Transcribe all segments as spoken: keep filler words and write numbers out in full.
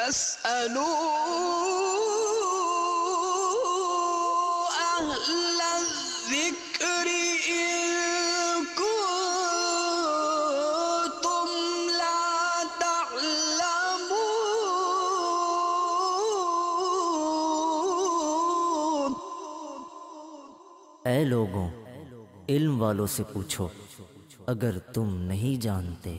فاسألوا أهل الذكر إن كنتم لا تعلمون. اے لوگوں، علم والوں سے پوچھو اگر تم نہیں جانتے.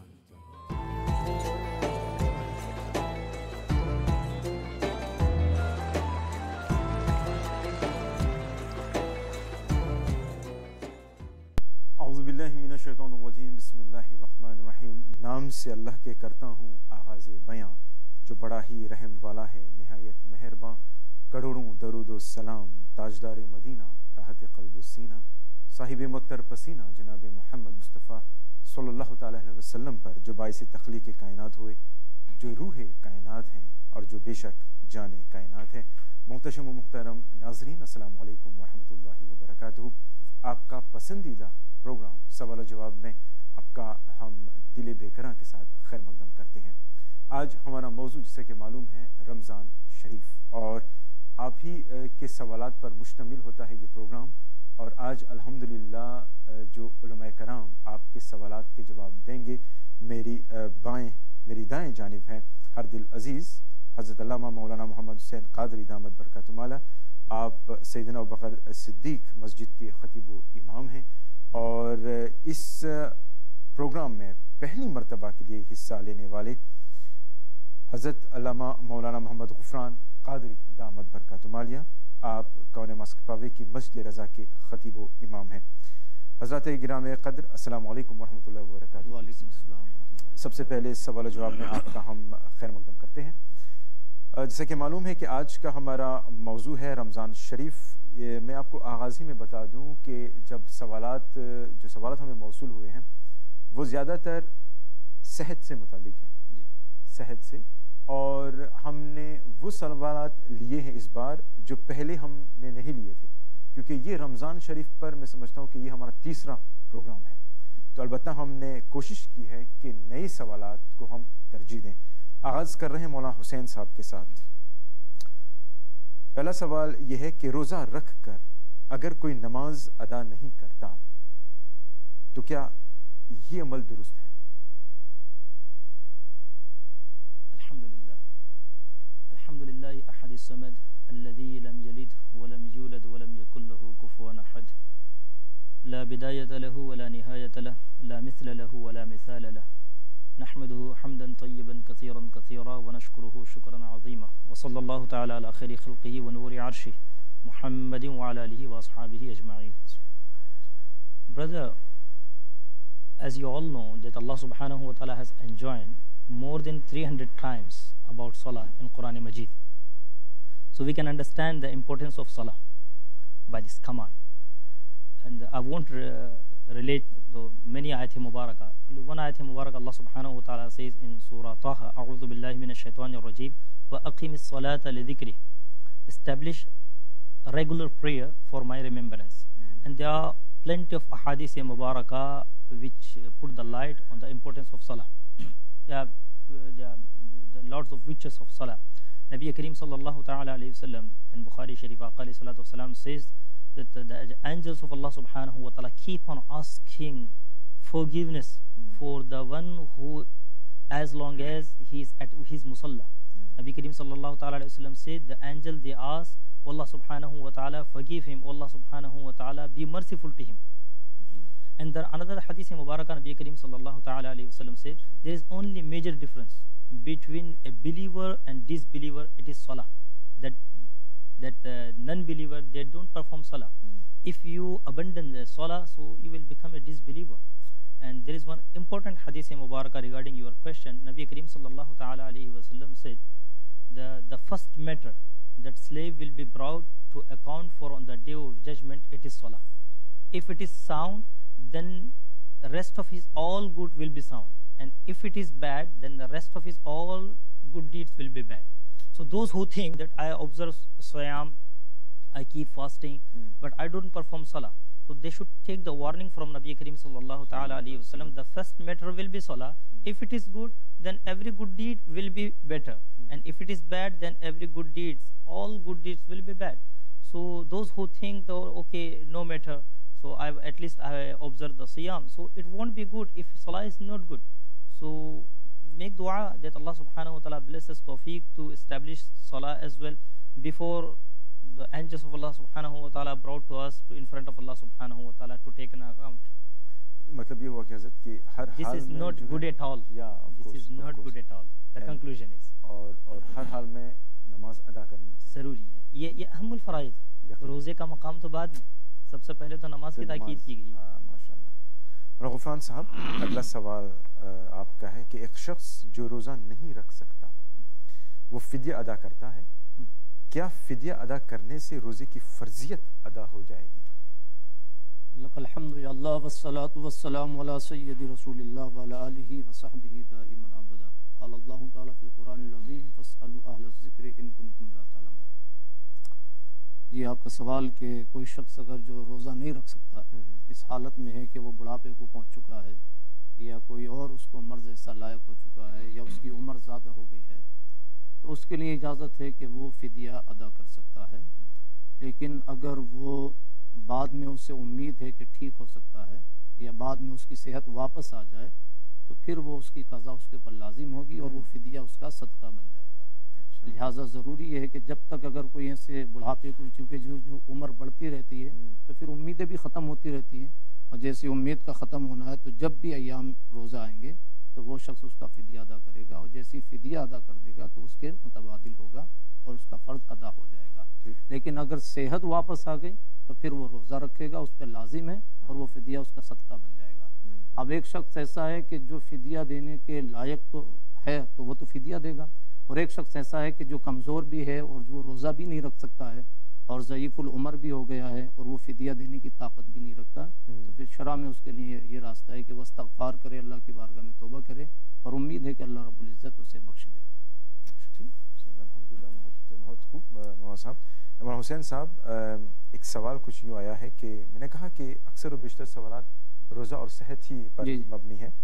اعوذ باللہ من الشیطان الرجیم. بسم اللہ الرحمن الرحیم. نام سے اللہ کے کرتا ہوں آغاز بیاں، جو بڑا ہی رحم والا ہے نہایت مہرباں. کروڑوں درود و سلام تاجدار مدینہ راحت قلب و سینہ صاحب متر پسینہ جناب محمد مصطفیٰ صلی اللہ تعالیٰ علیہ وسلم پر، جو باعث تخلیق کائنات ہوئے، جو روح کائنات ہیں اور جو بے شک جان کائنات ہیں. محتشم و محترم ناظرین، السلام علیکم ورحمۃ اللہ وبرکاتہ. آپ کا پسندیدہ پروگرام سوال و جواب میں آپ کا ہم دل بے کراں کے ساتھ خیر مقدم کرتے ہیں. آج ہمارا موضوع جیسے کہ معلوم ہے رمضان شریف، اور آپ ہی کے سوالات پر مشتمل ہوتا ہے یہ پروگرام. اور آج الحمدللہ جو علماء کرام آپ کے سوالات کے جواب دیں گے، میری بائیں میری دائیں جانب ہیں ہر دل عزیز حضرت علامہ مولانا محمد حسین قادری دامت برکاتہم اعلیٰ. آپ سیدنا ابوبکر صدیق مسجد کے خطیب و امام ہیں، اور اس پروگرام میں پہلی مرتبہ کے لیے حصہ لینے والے حضرت علامہ مولانا محمد غفران قادری دامت برکاتہم اعلیٰ. آپ کون مسکپاوے کی مسجد رضا کے خطیب و امام ہیں. حضرات گرام قدر، السلام علیکم ورحمۃ اللہ وبرکاتہ. وعلیکم السلام. سب سے پہلے سوال و جواب میں آپ کا ہم خیر مقدم کرتے ہیں. جیسا کہ معلوم ہے کہ آج کا ہمارا موضوع ہے رمضان شریف. یہ میں آپ کو آغاز ہی میں بتا دوں کہ جب سوالات جو سوالات ہمیں موصول ہوئے ہیں وہ زیادہ تر صحت سے متعلق ہے، جی صحت سے. اور ہم نے وہ سوالات لیے ہیں اس بار جو پہلے ہم نے نہیں لیے تھے، کیونکہ یہ رمضان شریف پر میں سمجھتا ہوں کہ یہ ہمارا تیسرا پروگرام ہے. تو البتہ ہم نے کوشش کی ہے کہ نئے سوالات کو ہم ترجیح دیں. آغاز کر رہے ہیں مولانا حسین صاحب کے ساتھ. پہلا سوال یہ ہے کہ روزہ رکھ کر اگر کوئی نماز ادا نہیں کرتا تو کیا یہ عمل درست ہے؟ الحمدللہ الحمدللہ احد الصمد الذي لم يلد ولم يولد ولم يكن له كفوا احد لا بداية له ولا نهاية له لا مثل له ولا مثال له نحمده حمدا طيبا كثيرا كثيرا ونشكره شكرا عظيما وصلى الله تعالى على خير خلقه ونور عرشه محمد وعلى آله وأصحابه أجمعين. Brother, as you all know that Allah subhanahu wa ta'ala has enjoined more than three hundred times about Salah in Quran Majid. So we can understand the importance of Salah by this command. And I won't uh, relate to many ayat mubarakah. Only one ayat mubarakah Allah subhanahu wa ta'ala says in Surah Taha, A'udhu billahi minash shaitanir rajim, wa aqimis salata li dhikri. Establish a regular prayer for my remembrance. Mm-hmm. And there are plenty of ahadith mubarakah which uh, put the light on the importance of Salah. there, are, uh, there are the lots of riches of Salah. Nabi Kareem sallallahu ta'ala alayhi wa sallam in Bukhari Sharif Aqa alayhi salatu wa salam says that the, the angels of Allah subhanahu wa ta'ala keep on asking forgiveness mm. for the one who, as long as he is at his musalla. Yeah. Nabi Kareem sallallahu ta'ala alayhi wa sallam said the angel they ask, Allah subhanahu wa ta'ala forgive him, Allah subhanahu wa ta'ala be merciful to him. Mm. And there another hadith in Mubarakah Nabi Kareem sallallahu ta'ala alayhi wa sallam said there is only major difference between a believer and disbeliever, it is salah. That that uh, non-believer, they don't perform salah. Mm. If you abandon the salah, so you will become a disbeliever. And there is one important hadith in Mubarakah regarding your question. Nabi Kareem sallallahu ta'ala alayhi wa sallam said the, the first matter that slave will be brought to account for on the day of judgment, it is salah. If it is sound, then the rest of his all good will be sound. And if it is bad, then the rest of his all good deeds will be bad. So those who think that I observe Siyam, I keep fasting, mm. but I don't perform Salah, So they should take the warning from Nabi Karim sallallahu ta'ala alayhi wa sallam. The first matter will be salah. If it is good, then every good deed will be better. And if it is bad, then every good deeds, all good deeds will be bad. So those who think, though, okay, no matter, so I at least I observe the siyam. So it won't be good if salah is not good. So make dua that Allah subhanahu wa ta'ala blesses tawfiq to establish salah as well before the angels of Allah subhanahu wa ta'ala brought to us to in front of Allah subhanahu wa ta'ala to take an account. مطلب یہ ہوا کہ حضرت کہ ہر This حال is میں not جو good ہے at all. یا This is not good at all. The conclusion is اور اور ہر حال میں نماز ادا کرنی چاہیے. ضروری ہے. یہ یہ اہم الفرائض ہے. روزے کا مقام تو بعد میں، سب سے پہلے تو نماز کی تاکید کی گئی ہے. ماشاء اللہ. غفران صاحب، اگلا سوال آپ کا ہے کہ ایک شخص جو روزہ نہیں رکھ سکتا وہ فدیہ ادا کرتا ہے، کیا فدیہ ادا کرنے سے روزے کی فرضیت ادا ہو جائے گی؟ لک الحمد یا اللہ والصلاة والسلام علی سید رسول اللہ وعلی آلہ وصحبہ دائما ابدا. قال اللہ تعالی فی القرآن العظیم فاسألوا اہل الذکر ان کنتم لا تعلمون. جی آپ کا سوال کہ کوئی شخص اگر جو روزہ نہیں رکھ سکتا اس حالت میں ہے کہ وہ بڑھاپے کو پہنچ چکا ہے یا کوئی اور اس کو مرض ایسا لائق ہو چکا ہے یا اس کی عمر زیادہ ہو گئی ہے، تو اس کے لیے اجازت ہے کہ وہ فدیہ ادا کر سکتا ہے. لیکن اگر وہ بعد میں اس سے امید ہے کہ ٹھیک ہو سکتا ہے یا بعد میں اس کی صحت واپس آ جائے تو پھر وہ اس کی قضا اس کے اوپر لازم ہوگی اور وہ فدیہ اس کا صدقہ بن جائے گا. لہٰذا ضروری یہ ہے کہ جب تک اگر کوئی ایسے بڑھاپے کو چونکہ جو جو عمر بڑھتی رہتی ہے تو پھر امیدیں بھی ختم ہوتی رہتی ہیں، اور جیسی امید کا ختم ہونا ہے تو جب بھی ایام روزہ آئیں گے تو وہ شخص اس کا فدیہ ادا کرے گا، اور جیسی فدیہ ادا کر دے گا تو اس کے متبادل ہوگا اور اس کا فرض ادا ہو جائے گا. لیکن اگر صحت واپس آ گئی تو پھر وہ روزہ رکھے گا، اس پہ لازم ہے، اور وہ فدیہ اس کا صدقہ بن جائے گا. اب ایک شخص ایسا ہے کہ جو فدیہ دینے کے لائق تو ہے تو وہ تو فدیہ دے گا، اور ایک شخص ایسا ہے کہ جو کمزور بھی ہے اور جو روزہ بھی نہیں رکھ سکتا ہے اور ضعیف العمر بھی ہو گیا ہے اور وہ فدیہ دینے کی طاقت بھی نہیں رکھتا، تو پھر شرع میں اس کے لیے یہ راستہ ہے کہ وہ استغفار کرے، اللہ کی بارگاہ میں توبہ کرے، اور امید ہے کہ اللہ رب العزت اسے بخش دے گا. الحمدللہ، بہت بہت خوب. مولانا صاحب، مولانا حسین صاحب، ایک سوال کچھ یوں آیا ہے کہ میں نے کہا کہ اکثر و بیشتر سوالات روزہ اور صحت ہی پر مبنی ہے.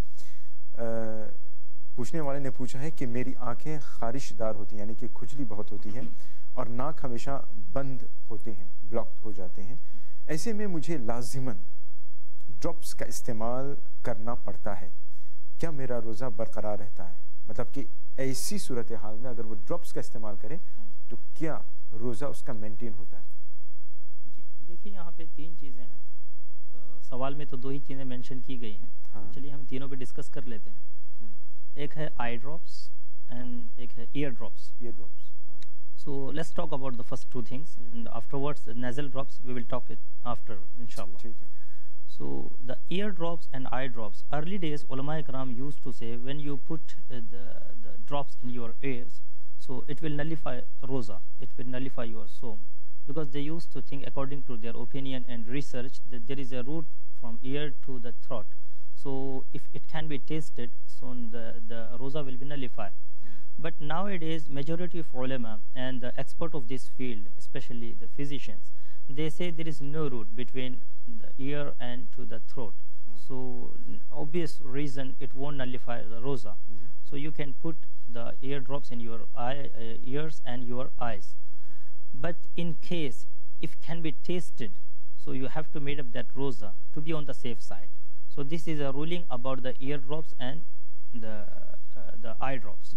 پوچھنے والے نے پوچھا ہے کہ میری آنکھیں خارش دار ہوتی ہیں، یعنی کہ کھجلی بہت ہوتی ہے، اور ناک ہمیشہ بند ہوتے ہیں، بلاکڈ ہو جاتے ہیں. ایسے میں مجھے لازماً ڈراپس کا استعمال کرنا پڑتا ہے، کیا میرا روزہ برقرار رہتا ہے؟ مطلب کہ ایسی صورتحال میں اگر وہ ڈراپس کا استعمال کرے تو کیا روزہ اس کا مینٹین ہوتا ہے؟ جی دیکھیے، یہاں پہ تین چیزیں ہیں. سوال میں تو دو ہی چیزیں مینشن کی گئی ہیں، چلیے ہم تینوں پہ ڈسکس کر لیتے ہیں. ایک ہے آئی ڈراپس اینڈ ایک ہے ear drops. Ear drops. So let's talk about the first two things, and afterwards the nasal drops we will talk it after inshallah. ٹھیک ہے. So the ear drops and eye drops, early days ulama ikram used to say when you put uh, the, the drops in your ears, so it will nullify roza, it will nullify your sawm, because they used to think, according to their opinion and research, that there is a route from ear to the throat. So if it can be tasted, so the, the roza will be nullified. But nowadays majority of ulama and the expert of this field, especially the physicians, they say there is no route between the ear and to the throat. So obvious reason it won't nullify the roza. So you can put the ear drops in your eye, uh, ears and your eyes. But in case if can be tasted, so you have to make up that roza to be on the safe side. So this is a ruling about the ear drops and the uh, the eye drops.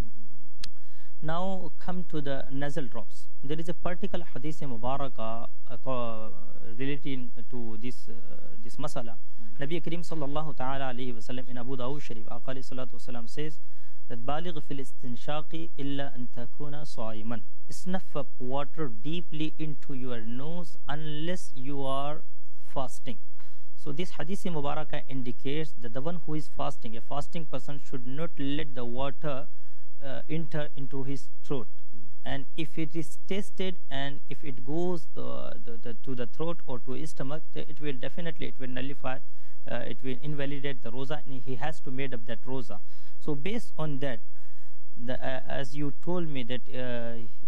Now come to the nasal drops. There is a particular hadith mubarakah uh, relating to this uh, this masala. Nabi Karim sallallahu ta'ala alayhi wa sallam in Abu Dawud Sharif, Aqa alayhi salatu wasalam says that baligh fil istinshaqi illa an takuna sa'iman. Snuff up water deeply into your nose unless you are fasting. So this hadith mubarakah indicates that the one who is fasting, a fasting person, should not let the water Uh, enter into his throat, and if it is tasted and if it goes the, the, the, to the throat or to his stomach, it will definitely it will nullify, uh, it will invalidate the roza, and he has to make up that roza. So based on that, the, uh, as you told me that uh,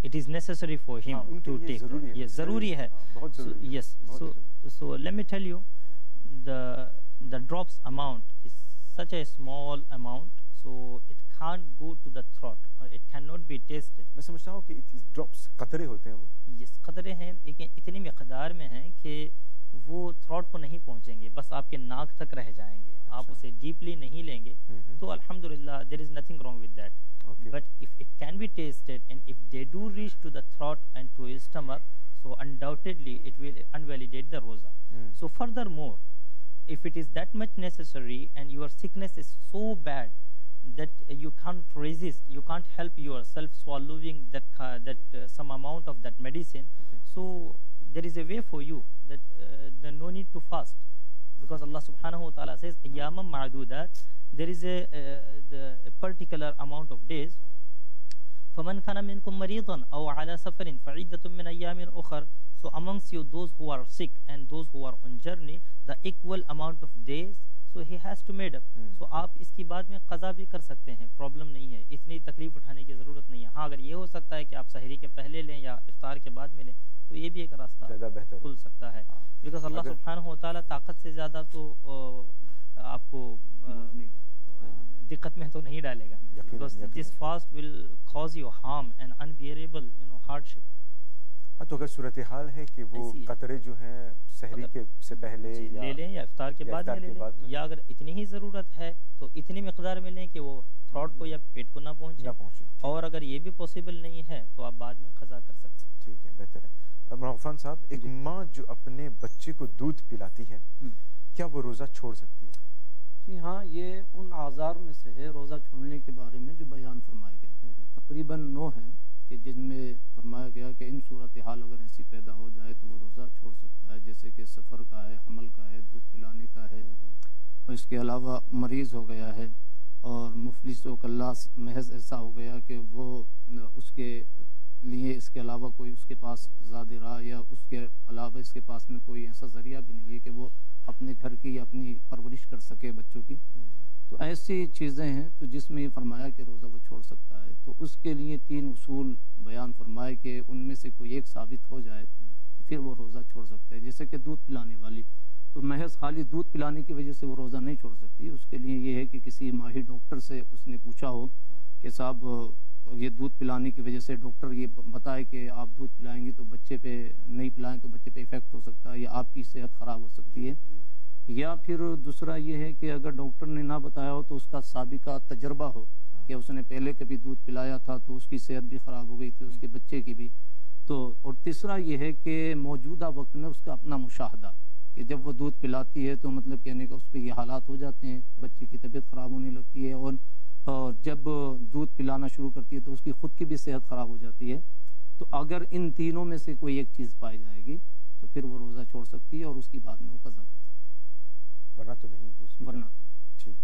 it is necessary for him ہاں، ان کے to لیے take. ضروری ہے، Yes, ضروری ہے. ہاں، بہت So, ضروری ہے، yes. بہت So, ضروری ہے. so let me tell you, the the drops amount is such a small amount, so it can't go to the throat, or it cannot be tasted. میں سمجھتا ہوں کہ ڈراپس قطرے ہوتے ہیں وہ. yes قطرے ہیں لیکن اتنی مقدار میں ہیں کہ وہ تھروٹ کو نہیں پہنچیں گے, بس آپ کے ناک تک رہ جائیں گے, آپ اسے ڈیپلی نہیں لیں گے, تو الحمدللہ there is nothing wrong with that. Okay. But if it can be tasted and if they do reach to the throat and to his stomach, so undoubtedly it will invalidate the roza. Mm. So furthermore, if it is that much necessary and your sickness is so bad that uh, you can't resist, you can't help yourself swallowing that uh, that uh, some amount of that medicine, Okay. so there is a way for you that uh, there no need to fast, because Allah subhanahu wa ta'ala says ayyamam ma'dudat, there is a, uh, the, a particular amount of days. فَمَنْ كَانَ مِنْكُمْ مَرِيضًا أَوْ عَلَى سَفَرٍ فَعِدَّةٌ مِّنْ أَيَّامٍ أُخَرَ. So amongst you, those who are sick and those who are on journey, the equal amount of days, so he has to made up. Hmm. So آپ اس کی بعد میں قضا بھی کر سکتے ہیں, پرابلم نہیں ہے, اتنی تکلیف اٹھانے کی ضرورت نہیں ہے. ہاں اگر یہ ہو سکتا ہے کہ آپ سحری کے پہلے لیں یا افطار کے بعد میں لیں, تو یہ بھی ایک راستہ زیادہ بہتر کھل سکتا ہے, بیکاز اللہ سبحانہ و تعالیٰ طاقت سے زیادہ تو آپ کو دقت میں تو نہیں ڈالے گا, because this fast will cause you harm and unbearable, you know, hardship. ہاں تو اگر صورتحال ہے کہ وہ قطرے جو ہیں سحری کے سے پہلے لے لیں یا افطار کے بعد میں لے لیں, یا اگر اتنی ہی ضرورت ہے تو اتنی مقدار میں لیں کہ وہ تھروٹ کو یا پیٹ کو نہ پہنچے, اور اگر یہ بھی پاسبل نہیں ہے تو آپ بعد میں قضا کر سکتے ہیں. ٹھیک ہے, بہتر ہے. مولانا غفران صاحب, ایک ماں جو اپنے بچے کو دودھ پلاتی ہے, کیا وہ روزہ چھوڑ سکتی ہے؟ جی ہاں, یہ ان اعذار میں سے ہے روزہ چھوڑنے کے بارے میں جو بیان فرمائے گئے, تقریباً نو ہیں کہ جن میں فرمایا گیا کہ ان صورتحال اگر ایسی پیدا ہو جائے تو وہ روزہ چھوڑ سکتا ہے, جیسے کہ سفر کا ہے, حمل کا ہے, دودھ پلانے کا ہے, اور اس کے علاوہ مریض ہو گیا ہے, اور مفلس و کلاس محض ایسا ہو گیا کہ وہ اس کے لیے اس کے علاوہ کوئی اس کے پاس زیادہ راہ یا اس کے علاوہ اس کے پاس میں کوئی ایسا ذریعہ بھی نہیں ہے کہ وہ اپنے گھر کی یا اپنی پرورش کر سکے بچوں کی, تو ایسی چیزیں ہیں تو جس میں یہ فرمایا کہ روزہ وہ چھوڑ سکتا ہے. تو اس کے لیے تین اصول بیان فرمائے کہ ان میں سے کوئی ایک ثابت ہو جائے تو پھر وہ روزہ چھوڑ سکتا ہے. جیسے کہ دودھ پلانے والی, تو محض خالی دودھ پلانے کی وجہ سے وہ روزہ نہیں چھوڑ سکتی, اس کے لیے یہ ہے کہ کسی ماہر ڈاکٹر سے اس نے پوچھا ہو کہ صاحب یہ دودھ پلانے کی وجہ سے ڈاکٹر یہ بتائے کہ آپ دودھ پلائیں گے تو بچے پہ نہیں پلائیں تو بچے پہ افیکٹ ہو سکتا ہے یا آپ کی صحت خراب ہو سکتی ہے, یا پھر دوسرا یہ ہے کہ اگر ڈاکٹر نے نہ بتایا ہو تو اس کا سابقہ تجربہ ہو کہ اس نے پہلے کبھی دودھ پلایا تھا تو اس کی صحت بھی خراب ہو گئی تھی, اس کے بچے کی بھی. تو اور تیسرا یہ ہے کہ موجودہ وقت میں اس کا اپنا مشاہدہ کہ جب وہ دودھ پلاتی ہے تو مطلب کہنے کا اس پہ یہ حالات ہو جاتے ہیں, بچے کی طبیعت خراب ہونے لگتی ہے, اور اور جب دودھ پلانا شروع کرتی ہے تو اس کی خود کی بھی صحت خراب ہو جاتی ہے. تو اگر ان تینوں میں سے کوئی ایک چیز پائی جائے گی تو پھر وہ روزہ چھوڑ سکتی ہے اور اس کی بعد میں وہ قضا کر سکتی ہے, ورنہ تو نہیں. ورنہ تو ٹھیک.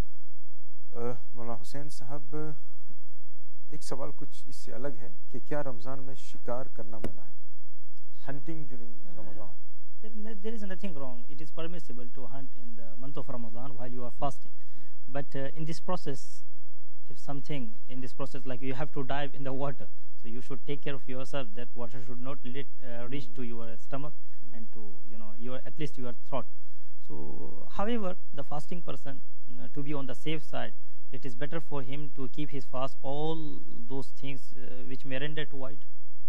مولانا حسین صاحب, ایک سوال کچھ اس سے الگ ہے کہ کیا رمضان میں شکار کرنا منع ہے, hunting during Ramzan? There, there is nothing wrong. It is permissible to hunt in the month of Ramadan while you are fasting. But uh, in this process, if something in this process, like you have to dive in the water, so you should take care of yourself that water should not let uh, reach to your stomach and to, you know, your at least your throat. So, however, the fasting person, uh, to be on the safe side, it is better for him to keep his fast all those things uh, which may render to void.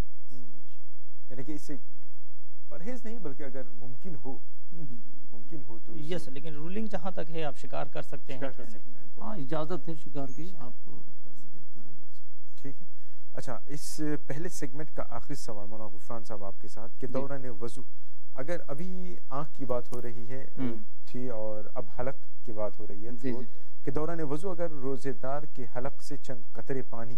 یعنی کہ اس سے پرہیز نہیں بلکہ اگر ممکن ہو ممکن ہو تو یس, لیکن رولنگ جہاں تک ہے آپ شکار کر سکتے ہیں, ہاں اجازت ہے شکار کی, آپ کر سکتے ہیں. ٹھیک ہے. اچھا, اس پہلے سیگمنٹ کا آخری سوال مولانا غفران صاحب آپ کے ساتھ کہ دوران وضو, اگر ابھی آنکھ کی بات ہو رہی ہے تھی اور اب حلق کی بات ہو رہی ہے کہ دوران وضو اگر روزے دار کے حلق سے چند قطرے پانی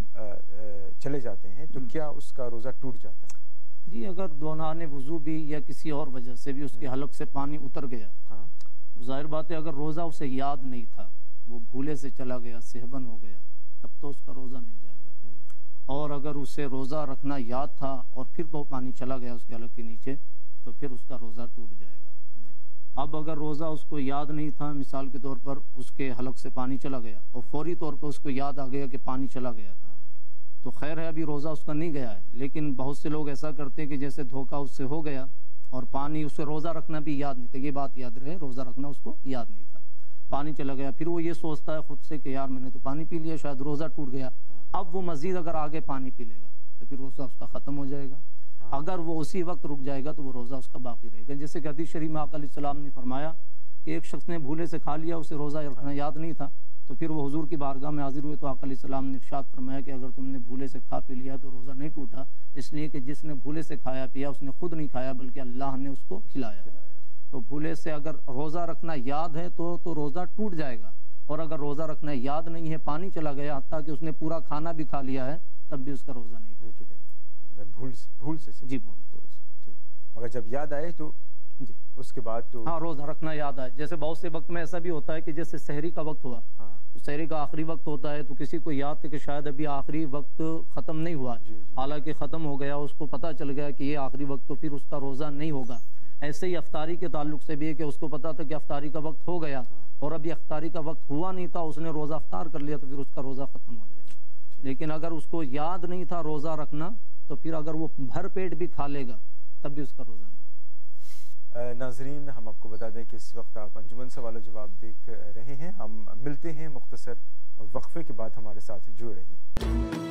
چلے جاتے ہیں تو کیا اس کا روزہ ٹوٹ جاتا ہے؟ جی, اگر دوران وضو بھی یا کسی اور وجہ سے بھی اس کے حلق سے پانی اتر گیا, ظاہر بات ہے اگر روزہ اسے یاد نہیں تھا, وہ بھولے سے چلا گیا, سہون ہو گیا, تب تو اس کا روزہ نہیں جائے گا. اور اگر اسے روزہ رکھنا یاد تھا اور پھر وہ پانی چلا گیا اس کے حلق کے نیچے تو پھر اس کا روزہ ٹوٹ جائے گا. اب اگر روزہ اس کو یاد نہیں تھا, مثال کے طور پر اس کے حلق سے پانی چلا گیا اور فوری طور پر اس کو یاد آ گیا کہ پانی چلا گیا تھا, تو خیر ہے ابھی روزہ اس کا نہیں گیا ہے، لیکن بہت سے لوگ ایسا کرتے ہیں کہ جیسے دھوکہ اس سے ہو گیا اور پانی، اسے روزہ رکھنا بھی یاد نہیں تھا، یہ بات یاد رہے روزہ رکھنا اس کو یاد نہیں تھا، پانی چلا گیا، پھر وہ یہ سوچتا ہے خود سے کہ یار میں نے تو پانی پی لیا، شاید روزہ ٹوٹ گیا، اب وہ مزید اگر آگے پانی پی لے گا تو پھر روزہ اس کا ختم ہو جائے گا، اگر وہ اسی وقت رک جائے گا تو وہ روزہ اس کا باقی رہے گا۔ جیسے کہ حدیث شریف میں آقا علیہ السلام نے فرمایا کہ ایک شخص نے بھولے سے کھا لیا، اسے روزہ رکھنا یاد نہیں تھا، تو پھر وہ حضور کی بارگاہ میں حاضر ہوئے تو آقا علیہ السلام نے ارشاد فرمایا کہ اگر تم نے بھولے سے کھا پی لیا تو روزہ نہیں ٹوٹا، اس لیے کہ جس نے بھولے سے کھایا پیا اس نے خود نہیں کھایا بلکہ اللہ نے اس کو کھلایا۔ تو بھولے سے اگر روزہ رکھنا یاد ہے تو تو روزہ ٹوٹ جائے گا، اور اگر روزہ رکھنا یاد نہیں ہے، پانی چلا گیا حتیٰ کہ اس نے پورا کھانا بھی کھا لیا ہے، تب بھی اس کا روزہ نہیں ٹوٹے گا۔ بھول سے بھول سے جی بھول ٹھیک، مگر جب یاد آئے تو جی اس کے بعد تو ہاں روزہ رکھنا یاد آئے۔ جیسے بہت سے وقت میں ایسا بھی ہوتا ہے کہ جیسے سحری کا وقت ہوا، ہاں تو سحری کا آخری وقت ہوتا ہے تو کسی کو یاد ہے کہ شاید ابھی آخری وقت ختم نہیں ہوا، جی جی حالانکہ ختم ہو گیا، اس کو پتہ چل گیا کہ یہ آخری وقت، تو پھر اس کا روزہ نہیں ہوگا۔ ایسے ہی افطاری کے تعلق سے بھی ہے کہ اس کو پتہ تھا کہ افطاری کا وقت ہو گیا اور ابھی افطاری کا وقت ہوا نہیں تھا، اس نے روزہ افطار کر لیا تو پھر اس کا روزہ ختم ہو جائے گا۔ لیکن اگر اس کو یاد نہیں تھا روزہ رکھنا تو پھر اگر وہ بھر پیٹ بھی کھا لے گا تب بھی اس کا روزہ نہیں ہے۔ ناظرین، ہم آپ کو بتا دیں کہ اس وقت آپ انجمن سوال و جواب دیکھ رہے ہیں، ہم ملتے ہیں مختصر وقفے کے بعد، ہمارے ساتھ جڑ رہیے۔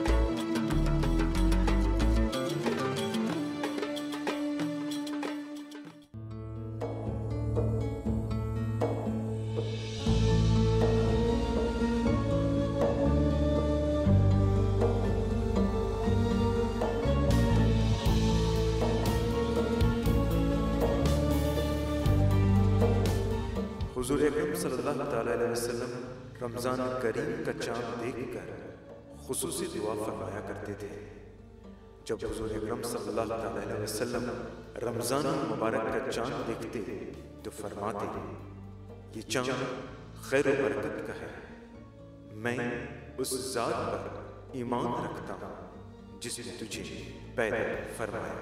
حضور اکرم صلی اللہ تعالیٰ علیہ وسلم رمضان کریم کا چاند دیکھ کر خصوصی دعا فرمایا کرتے تھے۔ جب حضور اکرم صلی اللہ تعالیٰ علیہ وسلم رمضان مبارک کا چاند دیکھتے تو فرماتے، یہ چاند خیر و برکت کا ہے، میں اس ذات پر ایمان رکھتا ہوں جس نے تجھے پیدا فرمایا۔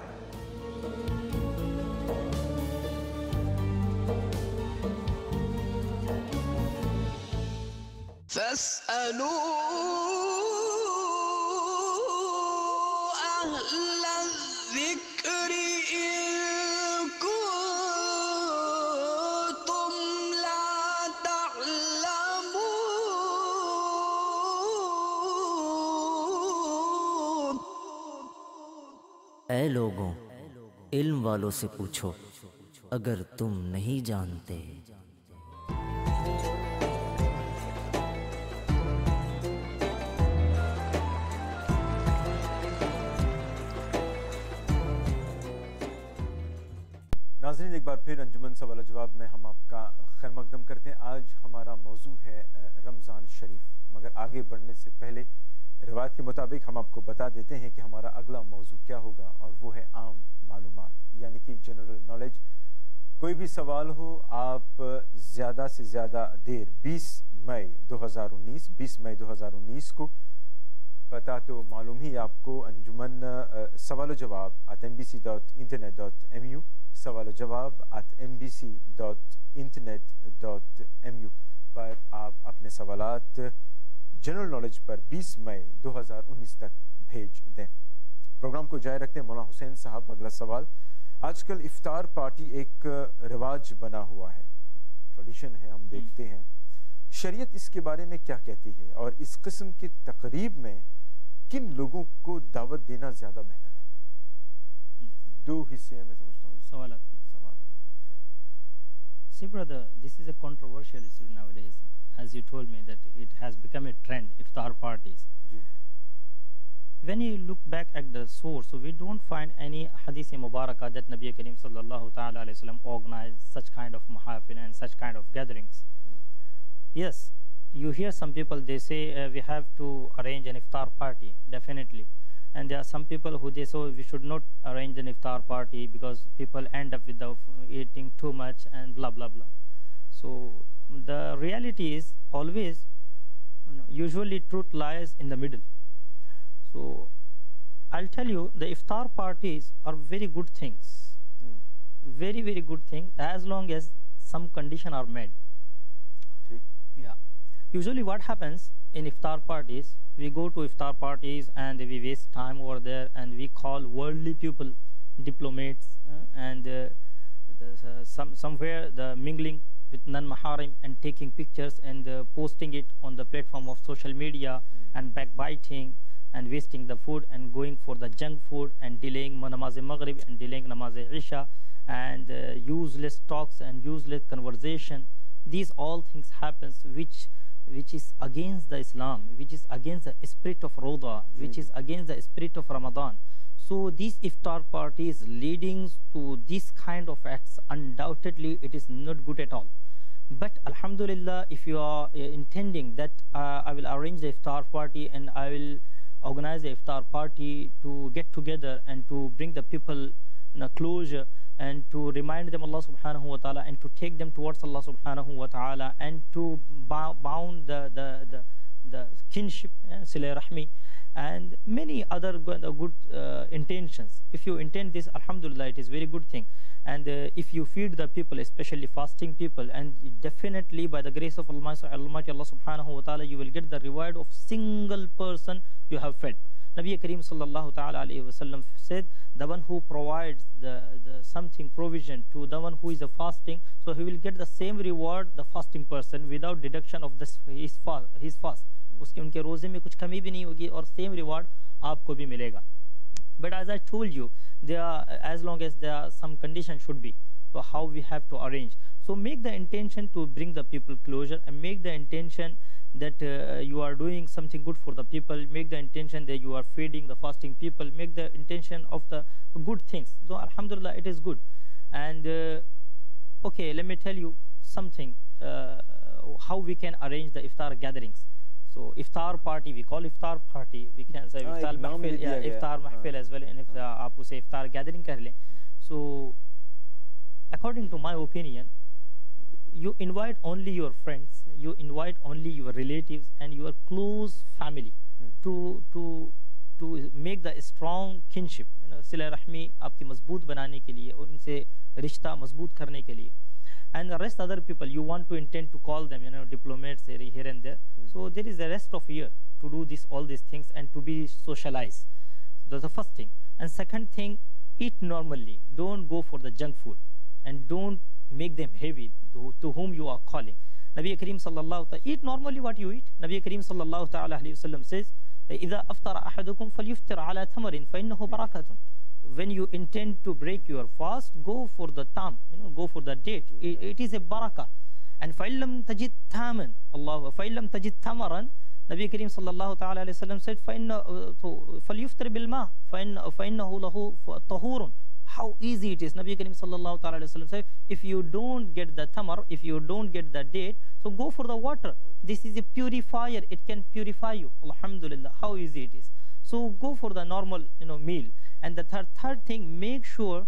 فاسألوا أهل الذكر إن كنتم لا تعلمون۔ اے لوگوں، علم والوں سے پوچھو اگر تم نہیں جانتے۔ ناظرین، ایک بار پھر انجمن سوال و جواب میں ہم آپ کا خیر مقدم کرتے ہیں۔ آج ہمارا موضوع ہے رمضان شریف، مگر آگے بڑھنے سے پہلے روایت کے مطابق ہم آپ کو بتا دیتے ہیں کہ ہمارا اگلا موضوع کیا ہوگا، اور وہ ہے عام معلومات، یعنی کہ جنرل نالج۔ کوئی بھی سوال ہو، آپ زیادہ سے زیادہ دیر بیس مئی دو ہزار انیس بیس مئی دو ہزار انیس کو پتہ تو معلوم ہی آپ کو، انجمن سوال و جواب at M B C dot internet dot M U, سوال و جواب at M B C dot internet dot M U پر آپ اپنے سوالات جنرل نالج پر بیس مئی دو ہزار انیس تک بھیج دیں۔ پروگرام کو جاری رکھتے ہیں مولانا حسین صاحب۔ اگلا سوال، آج کل افطار پارٹی ایک رواج بنا ہوا ہے، ٹریڈیشن ہے، ہم دیکھتے ہیں، شریعت اس کے بارے میں کیا کہتی ہے، اور اس قسم کی تقریب میں کن لوگوں کو دعوت دینا زیادہ بہتر ہے؟ دو حصے میں سمجھتا ہوں سوالات کی سوال۔ See brother, this is a controversial issue nowadays. As you told me that it has become a trend, iftar parties. G When you look back at the source, so we don't find any hadith mubarakah that Nabi Kareem sallallahu ta'ala alayhi wa sallam organized such kind of mahafil and such kind of gatherings. Yes, you hear some people, they say uh, we have to arrange an iftar party, definitely. And there are some people who they say we should not arrange an iftar party because people end up with the eating too much and blah blah blah. So the reality is always, you know, usually truth lies in the middle. So I'll tell you, the iftar parties are very good things, very very good thing, as long as some condition are met. ٹھیک Yeah. Usually what happens, in iftar parties, we go to iftar parties and we waste time over there, and we call worldly people diplomats, uh, and uh, the, uh, some somewhere the mingling with non-maharim and taking pictures and uh, posting it on the platform of social media, and backbiting and wasting the food and going for the junk food and delaying namaz maghrib and delaying namaz isha, and uh, useless talks and useless conversation. These all things happens which which is against the Islam, which is against the spirit of Roda, which is against the spirit of Ramadan. So these iftar parties leading to this kind of acts, undoubtedly it is not good at all. But alhamdulillah, if you are uh, intending that uh, I will arrange the iftar party and I will organize the iftar party to get together and to bring the people in a closure and to remind them Allah subhanahu wa ta'ala and to take them towards Allah subhanahu wa ta'ala and to bound the, the, the, the kinship, uh, sila rahmi, and many other good, uh, good uh, intentions. If you intend this, alhamdulillah, it is very good thing. And uh, if you feed the people, especially fasting people, and definitely by the grace of Almighty Allah subhanahu wa ta'ala, you will get the reward of single person you have fed. Nabi Kareem sallallahu ta'ala alayhi wa sallam said, the one who provides the, the something provision to the one who is a fasting, so he will get the same reward the fasting person without deduction of this his fast. His fast. उसके उनके रोजे में कुछ कमी भी नहीं होगी और सेम रिवार्ड आपको भी मिलेगा. But as I told you, there are, as long as there are some condition should be, so how we have to arrange. So make the intention to bring the people closure, and make the intention that uh, you are doing something good for the people. Make the intention that you are feeding the fasting people. Make the intention of the good things. So alhamdulillah, it is good. And uh, okay, let me tell you something, uh, how we can arrange the iftar gatherings. So iftar party, we call iftar party, we can say iftar mahfil, yeah, iftar mahfil as well, and if आप उसे iftar gathering कर लें. So according to my opinion, you invite only your friends, you invite only your relatives and your close family hmm. to to to make the strong kinship, you know, sila rahmi आपकी मजबूत बनाने के लिए और उनसे रिश्ता मजबूत करने के लिए. And the rest other people you want to intend to call them, you know, diplomats here and there. Mm. So there is the rest of year to do this, all these things, and to be socialized. That's the first thing. And second thing, eat normally. Don't go for the junk food, and don't make them heavy to, to whom you are calling. Nabi Kareem sallallahu ta'ala, eat normally what you eat. Nabi Kareem sallallahu ta'ala alayhi wa sallam says, إِذَا أَفْطَرَ أَحَدُكُمْ فَلْيُفْتِرْ عَلَى تَمَرٍ فَإِنَّهُ بَرَكَةٌ. When you intend to break your fast, go for the tam, you know, go for the date. It, it is a barakah. And فَإِلَّمْ تَجِدْ تَامًا Allah فَإِلَّمْ تَجِدْ تَمَرًا, Nabi Kareem sallallahu ta'ala alayhi wa sallam said, فَلْيُفْتِرْ بِالْمَاءِ فَإِنَّهُ لَهُ طَهُورٌ. How easy it is. Nabi Kareem sallallahu ta'ala alayhi wa sallam said, if you don't get the tamar, if you don't get the date, so go for the water. This is a purifier. It can purify you. Alhamdulillah, how easy it is. So go for the normal, you know, meal. And the third, third thing, make sure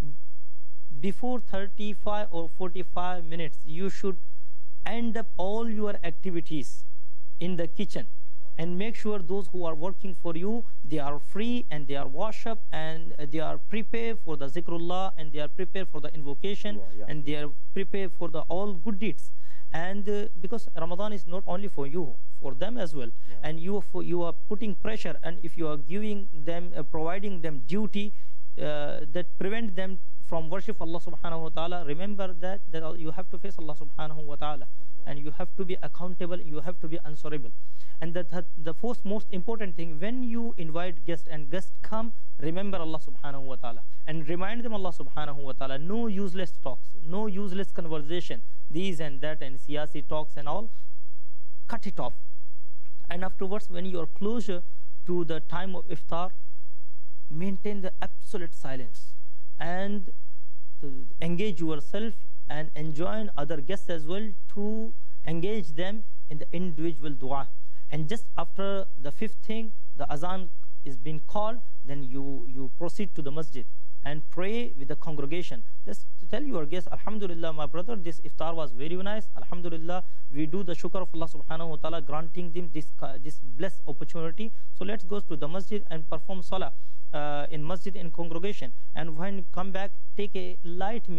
before thirty-five or forty-five minutes, you should end up all your activities in the kitchen. And make sure those who are working for you, they are free and they are washed up and they are prepared for the zikrullah and they are prepared for the invocation wow, yeah. and they are prepared for the all good deeds. And uh, because Ramadan is not only for you, for them as well. Yeah. And you for, you are putting pressure, and if you are giving them, uh, providing them duty uh, that prevent them from worship Allah subhanahu wa ta'ala, remember that, that you have to face Allah subhanahu wa ta'ala. And you have to be accountable, you have to be answerable. And the, the, the first most important thing, when you invite guests and guests come, remember Allah subhanahu wa ta'ala. And remind them Allah subhanahu wa ta'ala. No useless talks, no useless conversation, these and that and siyasi talks and all. Cut it off. And afterwards, when you are closer to the time of iftar, maintain the absolute silence. And to engage yourself and enjoin other guests as well to engage them in the individual dua. And just after the fifth thing, the azan is being called, then you, you proceed to the masjid and pray with the congregation. Just to tell your guests, alhamdulillah, my brother, this iftar was very nice. Alhamdulillah, we do the shukr of Allah subhanahu wa ta'ala, granting them this, uh, this blessed opportunity. So let's go to the masjid and perform salah uh, in masjid in congregation. And when you come back, take a light meal,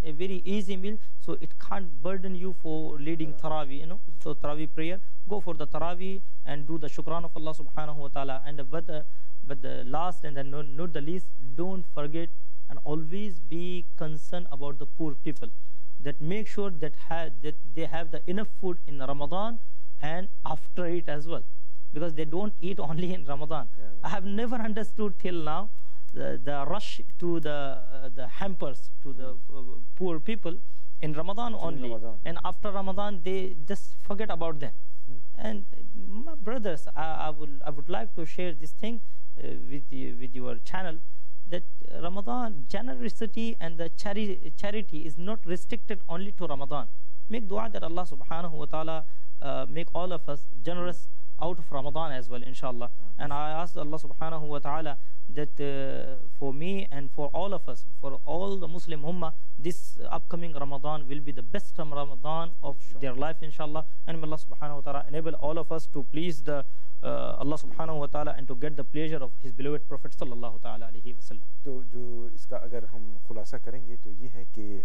a very easy meal, so it can't burden you for leading Taraweeh, you know. So Taraweeh prayer, go for the Taraweeh and do the shukran of Allah subhanahu wa ta'ala. And but the, but the last and then not, not the least, don't forget and always be concerned about the poor people. That make sure that, ha that they have the enough food in Ramadan and after it as well. Because they don't eat only in Ramadan. Yeah, yeah. I have never understood till now the, the rush to the uh, the hampers to the uh, poor people in Ramadan only, Ramadan. and after Ramadan they just forget about them. Hmm. And uh, my brothers, I, I would I would like to share this thing uh, with you, with your channel, that uh, Ramadan generosity and the chari charity is not restricted only to Ramadan. Make dua that Allah subhanahu wa ta'ala uh, make all of us generous out of Ramadan as well, inshallah. And I ask Allah subhanahu wa ta'ala that uh, for me and for all of us, for all the Muslim Ummah, this upcoming Ramadan will be the best Ramadan of their life, inshallah. And may Allah subhanahu wa ta'ala enable all of us to please the uh, Allah subhanahu wa ta'ala and to get the pleasure of His beloved Prophet sallallahu ta'ala alayhi wa sallam. تو جو اس کا اگر ہم خلاصہ کریں گے تو یہ ہے کہ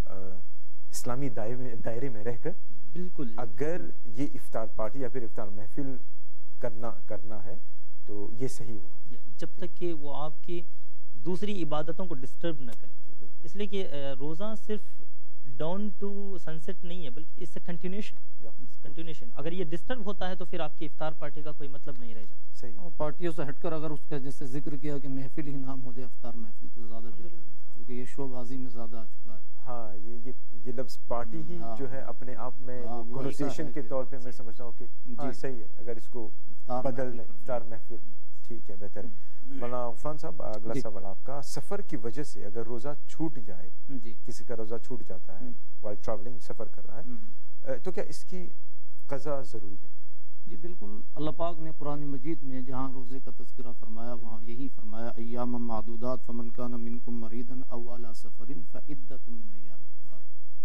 اسلامی دائرے میں رہ کر بالکل اگر یہ افطار پارٹی یا پھر افطار محفل کرنا کرنا ہے تو یہ صحیح ہوگا، جب تک کہ وہ آپ کی دوسری عبادتوں کو ڈسٹرب نہ کرے. اس لیے کہ روزہ صرف ڈاؤن ٹو سن سیٹ نہیں ہے، بلکہ اس سے کنٹینیوشن کنٹینیوشن اگر یہ ڈسٹرب ہوتا ہے تو پھر آپ کی افطار پارٹی کا کوئی مطلب نہیں رہ جاتا. صحیح. اور پارٹیوں سے ہٹ کر اگر اس کا جیسے ذکر کیا کہ محفل ہی نام ہو جائے افطار محفل تو زیادہ بہتر ہے، کیونکہ یہ شو بازی میں زیادہ آ چکا ہے. ہاں یہ یہ یہ لفظ پارٹی ہی جو ہے اپنے آپ میں کنورسیشن کے طور پہ میں سمجھتا ہوں کہ ہاں صحیح ہے اگر اس کو بدل دیں افطار محفل. ٹھیک ہے، بہتر ہے. مولانا غفران صاحب اگلا سوال آپ کا، سفر کی وجہ سے اگر روزہ چھوٹ جائے، جی کسی کا روزہ چھوٹ جاتا ہے وائل ٹریولنگ سفر کر رہا ہے، تو کیا اس کی قضا ضروری ہے؟ جی بالکل. اللہ پاک نے قرآن مجید میں جہاں روزے کا تذکرہ فرمایا وہاں یہی فرمایا ایام معدودات فمن کان منکم مریضا او علی سفر فعدۃ من ایام اخر.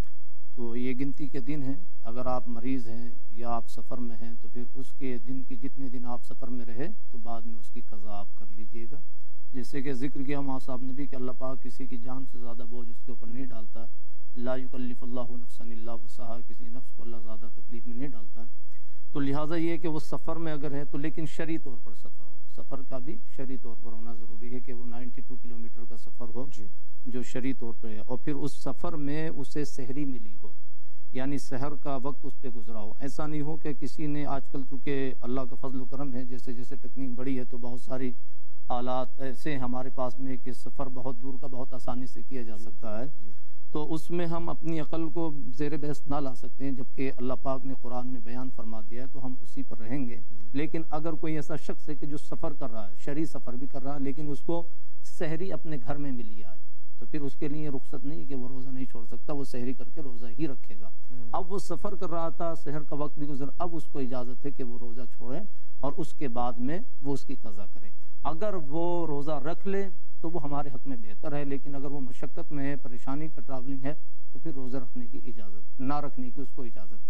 تو یہ گنتی کے دن ہیں. اگر آپ مریض ہیں یا آپ سفر میں ہیں تو پھر اس کے دن کی جتنے دن آپ سفر میں رہے تو بعد میں اس کی قضا آپ کر لیجئے گا. جیسے کہ ذکر کیا ماں صاحب نے بھی کہ اللہ پاک کسی کی جان سے زیادہ بوجھ اس کے اوپر نہیں ڈالتا. لا یکلف اللہ نفسا الا وسعها، کسی نفس کو اللہ زیادہ تکلیف میں نہیں ڈالتا. تو لہٰذا یہ کہ وہ سفر میں اگر ہے تو لیکن شرعی طور پر سفر ہو. سفر کا بھی شرعی طور پر ہونا ضروری ہے کہ وہ نائنٹی ٹو کلو میٹر کا سفر ہو جو شرعی طور پر ہے، اور پھر اس سفر میں اسے سحری ملی ہو، یعنی سحر کا وقت اس پہ گزرا ہو. ایسا نہیں ہو کہ کسی نے آج کل چونکہ اللہ کا فضل و کرم ہے جیسے جیسے ٹیکنیک بڑھی ہے تو بہت ساری آلات ایسے ہمارے پاس میں کہ سفر بہت دور کا بہت آسانی سے کیا جا سکتا ہے. تو اس میں ہم اپنی عقل کو زیر بحث نہ لا سکتے ہیں، جبکہ اللہ پاک نے قرآن میں بیان فرما دیا ہے تو ہم اسی پر رہیں گے. لیکن اگر کوئی ایسا شخص ہے کہ جو سفر کر رہا ہے، شرعی سفر بھی کر رہا ہے، لیکن اس کو سحری اپنے گھر میں ملی آج، تو پھر اس کے لیے رخصت نہیں کہ وہ روزہ نہیں چھوڑ سکتا، وہ سحری کر کے روزہ ہی رکھے گا. اب وہ سفر کر رہا تھا، سحر کا وقت بھی گزر، اب اس کو اجازت ہے کہ وہ روزہ چھوڑے اور اس کے بعد میں وہ اس کی قضا کرے. اگر وہ روزہ رکھ لے تو وہ ہمارے حق میں بہتر ہے، لیکن اگر وہ مشقت میں ہے، پریشانی کا ٹریولنگ ہے تو پھر روزہ رکھنے کی اجازت، نہ رکھنے کی اس کو اجازت دی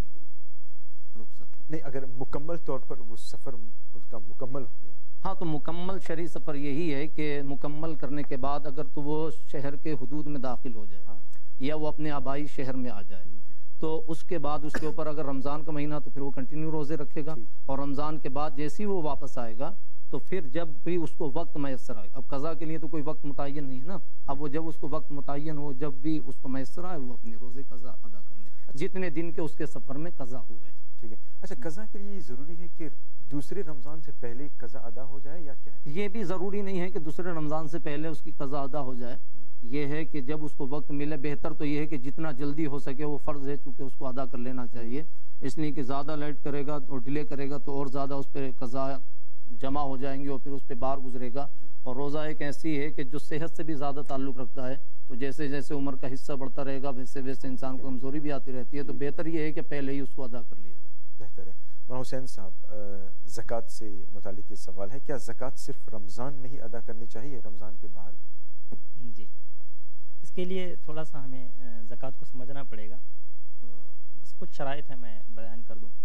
گئی، رخصت ہے. نہیں اگر مکمل طور پر وہ سفر اس کا مکمل ہو گیا. ہاں تو مکمل شرعی سفر یہی ہے کہ مکمل کرنے کے بعد اگر تو وہ شہر کے حدود میں داخل ہو جائے یا وہ اپنے آبائی شہر میں آ جائے تو اس کے بعد اس کے اوپر اگر رمضان کا مہینہ تو پھر وہ کنٹینیو روزے رکھے گا، اور رمضان کے بعد جیسے ہی وہ واپس آئے گا تو پھر جب بھی اس کو وقت میسر آئے، اب قضا کے لیے تو کوئی وقت متعین نہیں ہے نا، اب وہ جب اس کو وقت متعین ہو، جب بھی اس کو میسر آئے وہ اپنے روزے قضا ادا کر لے جتنے دن کے اس کے سفر میں قضا ہوئے. ٹھیک ہے. اچھا قضا کے لیے ضروری ہے کہ دوسرے رمضان سے پہلے قضا ادا ہو جائے یا کیا ہے؟ یہ بھی ضروری نہیں ہے کہ دوسرے رمضان سے پہلے اس کی قضا ادا ہو جائے. یہ ہے کہ جب اس کو وقت ملے، بہتر تو یہ ہے کہ جتنا جلدی ہو سکے، وہ فرض ہے چونکہ اس کو ادا کر لینا چاہیے، اس لیے کہ زیادہ لیٹ کرے گا اور ڈیلے کرے گا تو اور زیادہ اس پہ قضا جمع ہو جائیں گے اور پھر اس پہ بار گزرے گا. اور روزہ ایک ایسی ہے کہ جو صحت سے بھی زیادہ تعلق رکھتا ہے، تو جیسے جیسے عمر کا حصہ بڑھتا رہے گا ویسے ویسے انسان کو کمزوری بھی آتی رہتی ہے، تو بہتر یہ ہے کہ پہلے ہی اس کو ادا کر لیا جائے. بہتر ہے. مولانا حسین صاحب زکوٰۃ سے متعلق یہ سوال ہے، کیا زکوٰۃ صرف رمضان میں ہی ادا کرنی چاہیے، رمضان کے باہر بھی؟ جی اس کے لیے تھوڑا سا ہمیں زکوٰۃ کو سمجھنا پڑے گا. بس کچھ شرائط ہیں میں بیان کر دوں.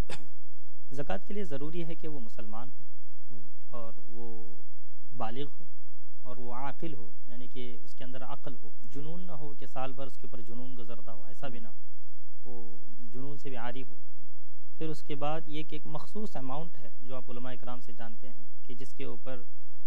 زکوٰۃ کے لیے ضروری ہے کہ وہ مسلمان ہو اور وہ بالغ ہو اور وہ عاقل ہو، یعنی کہ اس کے اندر عقل ہو، جنون نہ ہو کہ سال بھر اس کے اوپر جنون گزرتا ہو، ایسا بھی نہ ہو، وہ جنون سے بھی عاری ہو۔ پھر اس کے بعد یہ کہ ایک مخصوص اماؤنٹ ہے جو آپ علماء اکرام سے جانتے ہیں کہ جس کے اوپر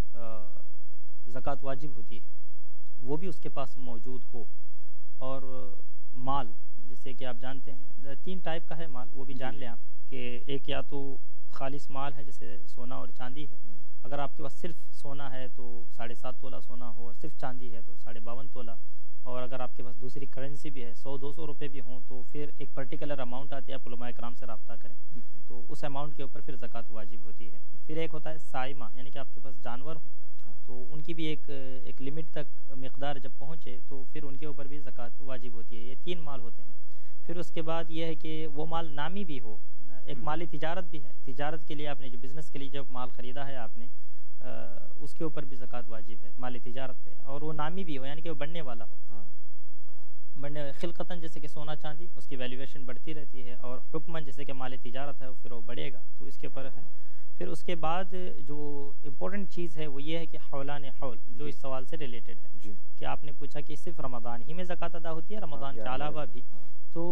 زکوٰۃ واجب ہوتی ہے، وہ بھی اس کے پاس موجود ہو۔ اور مال جیسے کہ آپ جانتے ہیں تین ٹائپ کا ہے مال، وہ بھی جان لیں آپ کہ ایک یا تو خالص مال ہے جیسے سونا اور چاندی ہے، اگر آپ کے پاس صرف سونا ہے تو ساڑھے سات تولہ سونا ہو، اور صرف چاندی ہے تو ساڑھے باون تولہ، اور اگر آپ کے پاس دوسری کرنسی بھی ہے سو دو سو روپے بھی ہوں تو پھر ایک پرٹیکولر اماؤنٹ آتی ہے، آپ علماء اکرام سے رابطہ کریں تو اس اماؤنٹ کے اوپر پھر زکوٰۃ واجب ہوتی ہے۔ پھر ایک ہوتا ہے سائمہ، یعنی کہ آپ کے پاس جانور ہوں تو ان کی بھی ایک ایک لمٹ تک مقدار جب پہنچے تو پھر ان کے اوپر بھی زکوٰۃ واجب ہوتی ہے۔ یہ تین مال ہوتے ہیں۔ پھر اس کے بعد یہ ہے کہ وہ مال نامی بھی ہو، ایک مالی تجارت بھی ہے، تجارت کے لیے آپ نے جو بزنس کے لیے جب مال خریدا ہے آپ نے اس کے اوپر بھی زکوٰۃ واجب ہے مالی تجارت پہ، اور وہ نامی بھی ہو یعنی کہ وہ بڑھنے والا ہو، بڑھنے خلقتاً جیسے کہ سونا چاندی اس کی ویلیویشن بڑھتی رہتی ہے، اور حکماً جیسے کہ مالی تجارت ہے پھر وہ بڑھے گا تو اس کے اوپر ہے۔ پھر اس کے بعد جو امپورٹنٹ چیز ہے وہ یہ ہے کہ حولان حول جو اس سوال سے ریلیٹڈ ہے جی کہ آپ نے پوچھا کہ صرف رمضان ہی میں زکوٰۃ ادا ہوتی ہے رمضان کے علاوہ بھی، تو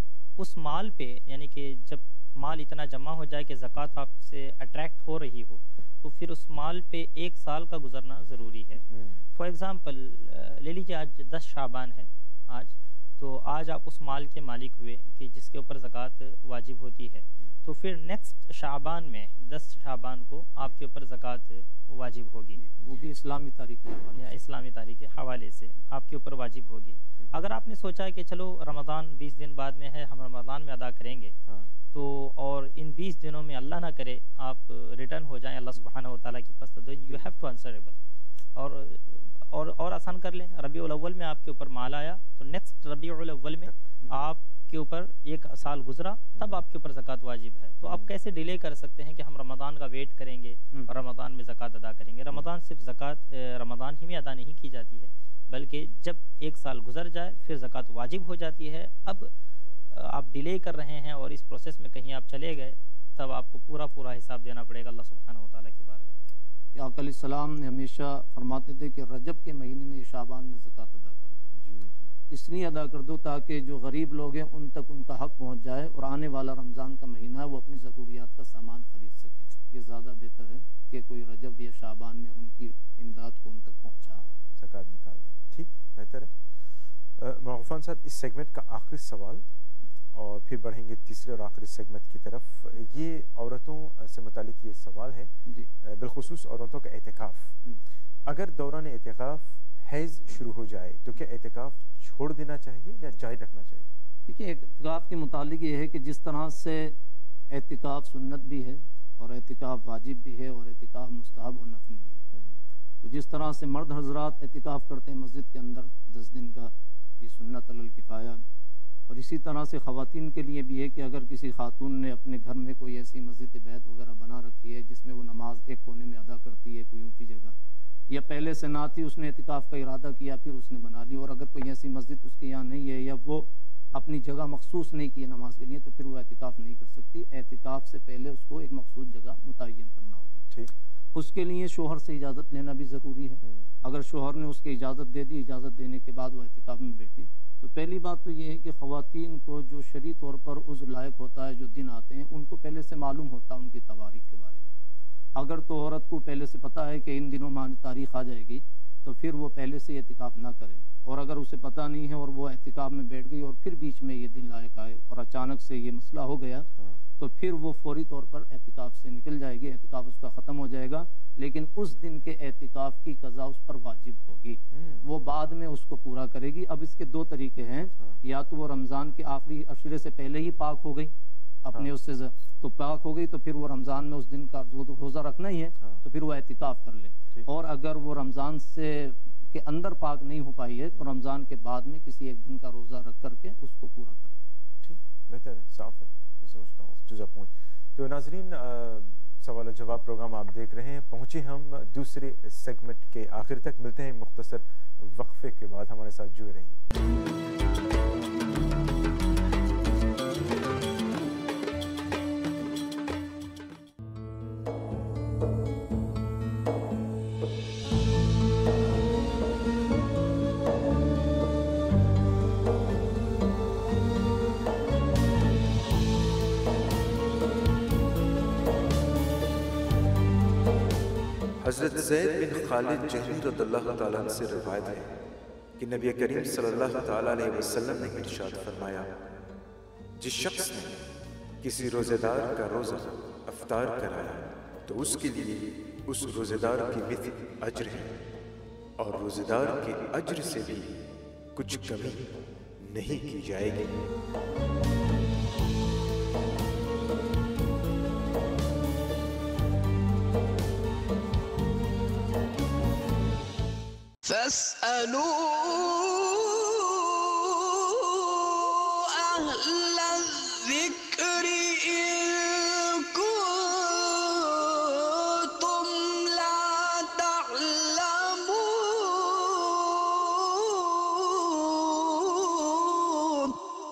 اس مال پہ یعنی کہ جب مال اتنا جمع ہو جائے کہ زکوٰۃ آپ سے اٹریکٹ ہو رہی ہو تو پھر اس مال پہ ایک سال کا گزرنا ضروری ہے۔ فار ایگزامپل لے لیجیے آج دس شعبان ہے آج، تو آج آپ اس مال کے مالک ہوئے کہ جس کے اوپر زکوٰۃ واجب ہوتی ہے، تو پھر نیکسٹ شعبان میں دس شعبان کو آپ کے اوپر زکوٰۃ واجب ہوگی، وہ بھی اسلامی تاریخ کے حوالے یا اسلامی تاریخ کے حوالے سے آپ کے اوپر واجب ہوگی۔ اگر آپ نے سوچا ہے کہ چلو رمضان بیس دن بعد میں ہے ہم رمضان میں ادا کریں گے تو اور ان بیس دنوں میں اللہ نہ کرے آپ ریٹرن ہو جائیں اللہ سبحانہ و تعالیٰ کے پاس، تو یو ہیو ٹو آنسریبل، اور اور اور آسان کر لیں ربیع الاول میں آپ کے اوپر مال آیا تو نیکسٹ ربیع الاول میں آپ کے اوپر ایک سال گزرا تب آپ کے اوپر زکوٰۃ واجب ہے، تو آپ کیسے ڈیلے کر سکتے ہیں کہ ہم رمضان کا ویٹ کریں گے اور رمضان میں زکوٰۃ ادا کریں گے؟ رمضان صرف زکوٰۃ رمضان ہی میں ادا نہیں کی جاتی ہے بلکہ جب ایک سال گزر جائے پھر زکوٰۃ واجب ہو جاتی ہے۔ اب آپ ڈیلے کر رہے ہیں اور اس پروسیس میں کہیں آپ چلے گئے تب آپ کو پورا پورا حساب دینا پڑے گا اللہ سبحانہ و تعالیٰ کی بارگاہ۔ کہ آقا علیہ السلام نے ہمیشہ فرماتے تھے کہ رجب کے مہینے میں شعبان میں زکوٰۃ ادا کر دو، جی اس لیے ادا کر دو تاکہ جو غریب لوگ ہیں ان تک ان کا حق پہنچ جائے اور آنے والا رمضان کا مہینہ ہے وہ اپنی ضروریات کا سامان خرید سکیں۔ یہ زیادہ بہتر ہے کہ کوئی رجب یا شعبان میں ان کی امداد کو ان تک پہنچا دے، زکوٰۃ نکال دیں، ٹھیک بہتر ہے۔ موقفان صاحب اس سیگمنٹ کا آخری سوال اور پھر بڑھیں گے تیسرے اور آخری سیگمنٹ کی طرف، یہ عورتوں سے متعلق یہ سوال ہے جی بالخصوص عورتوں کا اعتکاف۔ اگر دوران اعتکاف حیض شروع ہو جائے تو کیا اعتکاف چھوڑ دینا چاہیے یا جاری رکھنا چاہیے؟ دیکھیے اعتکاف کے متعلق یہ ہے کہ جس طرح سے اعتکاف سنت بھی ہے اور اعتکاف واجب بھی ہے اور اعتکاف مستحب اور نفل بھی ہے، تو جس طرح سے مرد حضرات اعتکاف کرتے ہیں مسجد کے اندر دس دن کا، یہ سنت علی الکفایہ، اور اسی طرح سے خواتین کے لیے بھی ہے کہ اگر کسی خاتون نے اپنے گھر میں کوئی ایسی مسجد بیت وغیرہ بنا رکھی ہے جس میں وہ نماز ایک کونے میں ادا کرتی ہے کوئی اونچی جگہ، یا پہلے سے نہ تھی اس نے اعتکاف کا ارادہ کیا پھر اس نے بنا لی، اور اگر کوئی ایسی مسجد اس کے یہاں نہیں ہے یا وہ اپنی جگہ مخصوص نہیں کی ہے نماز کے لیے تو پھر وہ اعتکاف نہیں کر سکتی۔ اعتکاف سے پہلے اس کو ایک مخصوص جگہ متعین کرنا ہوگی، ٹھیک، اس کے لیے شوہر سے اجازت لینا بھی ضروری ہے۔ اگر شوہر نے اس کی اجازت دے دی، اجازت دینے کے بعد وہ اعتکاف میں بیٹھی، تو پہلی بات تو یہ ہے کہ خواتین کو جو شرعی طور پر عذر لائق ہوتا ہے جو دن آتے ہیں ان کو پہلے سے معلوم ہوتا ہے ان کی تواریخ کے بارے میں۔ اگر تو عورت کو پہلے سے پتہ ہے کہ ان دنوں میں تاریخ آ جائے گی تو پھر وہ پہلے سے اعتکاف نہ کرے، اور اگر اسے پتہ نہیں ہے اور وہ اعتکاف میں بیٹھ گئی اور پھر بیچ میں یہ دن لائق آئے اور اچانک سے یہ مسئلہ ہو گیا تو پھر وہ فوری طور پر اعتکاف سے نکل جائے گی، اعتکاف اس کا ختم ہو جائے گا، لیکن اس دن کے اعتکاف کی قضا اس پر واجب ہوگی، وہ بعد میں اس کو پورا کرے گی۔ اب اس کے دو طریقے ہیں، یا تو وہ رمضان کے آخری عشرے سے پہلے ہی پاک ہو گئی اپنے اس سے تو پاک ہو گئی تو پھر وہ رمضان میں اس دن کا روزہ رکھنا ہی ہے تو پھر وہ اعتکاف کر لے، اور اگر وہ رمضان سے کے اندر پاک نہیں ہو پائی ہے تو رمضان کے بعد میں کسی ایک دن کا روزہ رکھ کر کے اس کو پورا کر لے۔ ٹھیک، بہتر ہے، صاف ہے، میں سمجھتا ہوں ٹو دی پوائنٹ۔ تو ناظرین سوال و جواب پروگرام آپ دیکھ رہے ہیں، پہنچے ہم دوسرے سیگمنٹ کے آخر تک، ملتے ہیں مختصر وقفے کے بعد، ہمارے ساتھ جڑے رہیے۔ حضرت زید بن خالد جہنی رضی اللہ تعالیٰ عنہ سے روایت ہے کہ نبی کریم صلی اللہ تعالیٰ علیہ وسلم نے ارشاد فرمایا، جس شخص نے کسی روزے دار کا روزہ افطار کرایا تو اس کے لیے اس روزے دار کی مثل اجر ہے، اور روزے دار کے اجر سے بھی کچھ کمی نہیں کی جائے گی۔ فاسألوا أهل الذكر إن كنتم لا تعلمون۔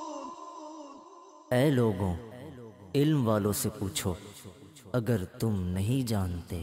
اے لوگوں، علم والوں سے پوچھو اگر تم نہیں جانتے۔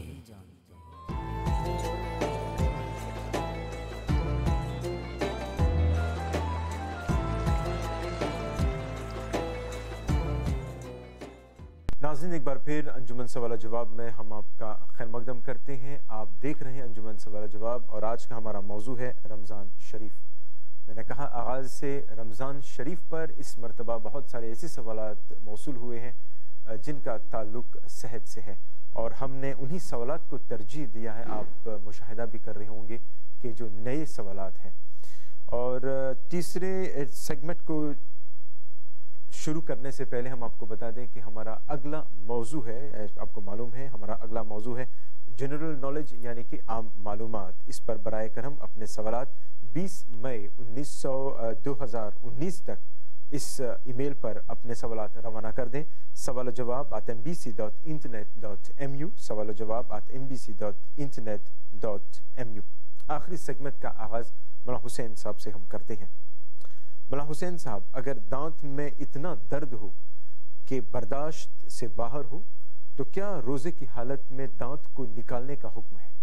ناظرین، ایک بار پھر انجمن سوال جواب میں ہم آپ کا خیر مقدم کرتے ہیں۔ آپ دیکھ رہے ہیں انجمن سوال جواب، اور آج کا ہمارا موضوع ہے رمضان شریف۔ میں نے کہا آغاز سے رمضان شریف پر اس مرتبہ بہت سارے ایسے سوالات موصول ہوئے ہیں جن کا تعلق صحت سے ہے، اور ہم نے انہی سوالات کو ترجیح دیا ہے۔ آپ مشاہدہ بھی کر رہے ہوں گے کہ جو نئے سوالات ہیں۔ اور تیسرے سیگمنٹ کو شروع کرنے سے پہلے ہم آپ کو بتا دیں کہ ہمارا اگلا موضوع ہے، آپ کو معلوم ہے ہمارا اگلا موضوع ہے جنرل نالج، یعنی کہ عام معلومات۔ اس پر برائے کرم اپنے سوالات بیس مئی انیس سو دو ہزار انیس تک اس ای میل پر اپنے سوالات روانہ کر دیں، سوال و جواب at M B C dot internet dot M U, سوال و جواب at M B C dot internet dot M U. آخری سیگمنٹ کا آغاز مولانا حسین صاحب سے ہم کرتے ہیں۔ مولانا حسین صاحب، اگر دانت میں اتنا درد ہو کہ برداشت سے باہر ہو تو کیا روزے کی حالت میں دانت کو نکالنے کا حکم ہے؟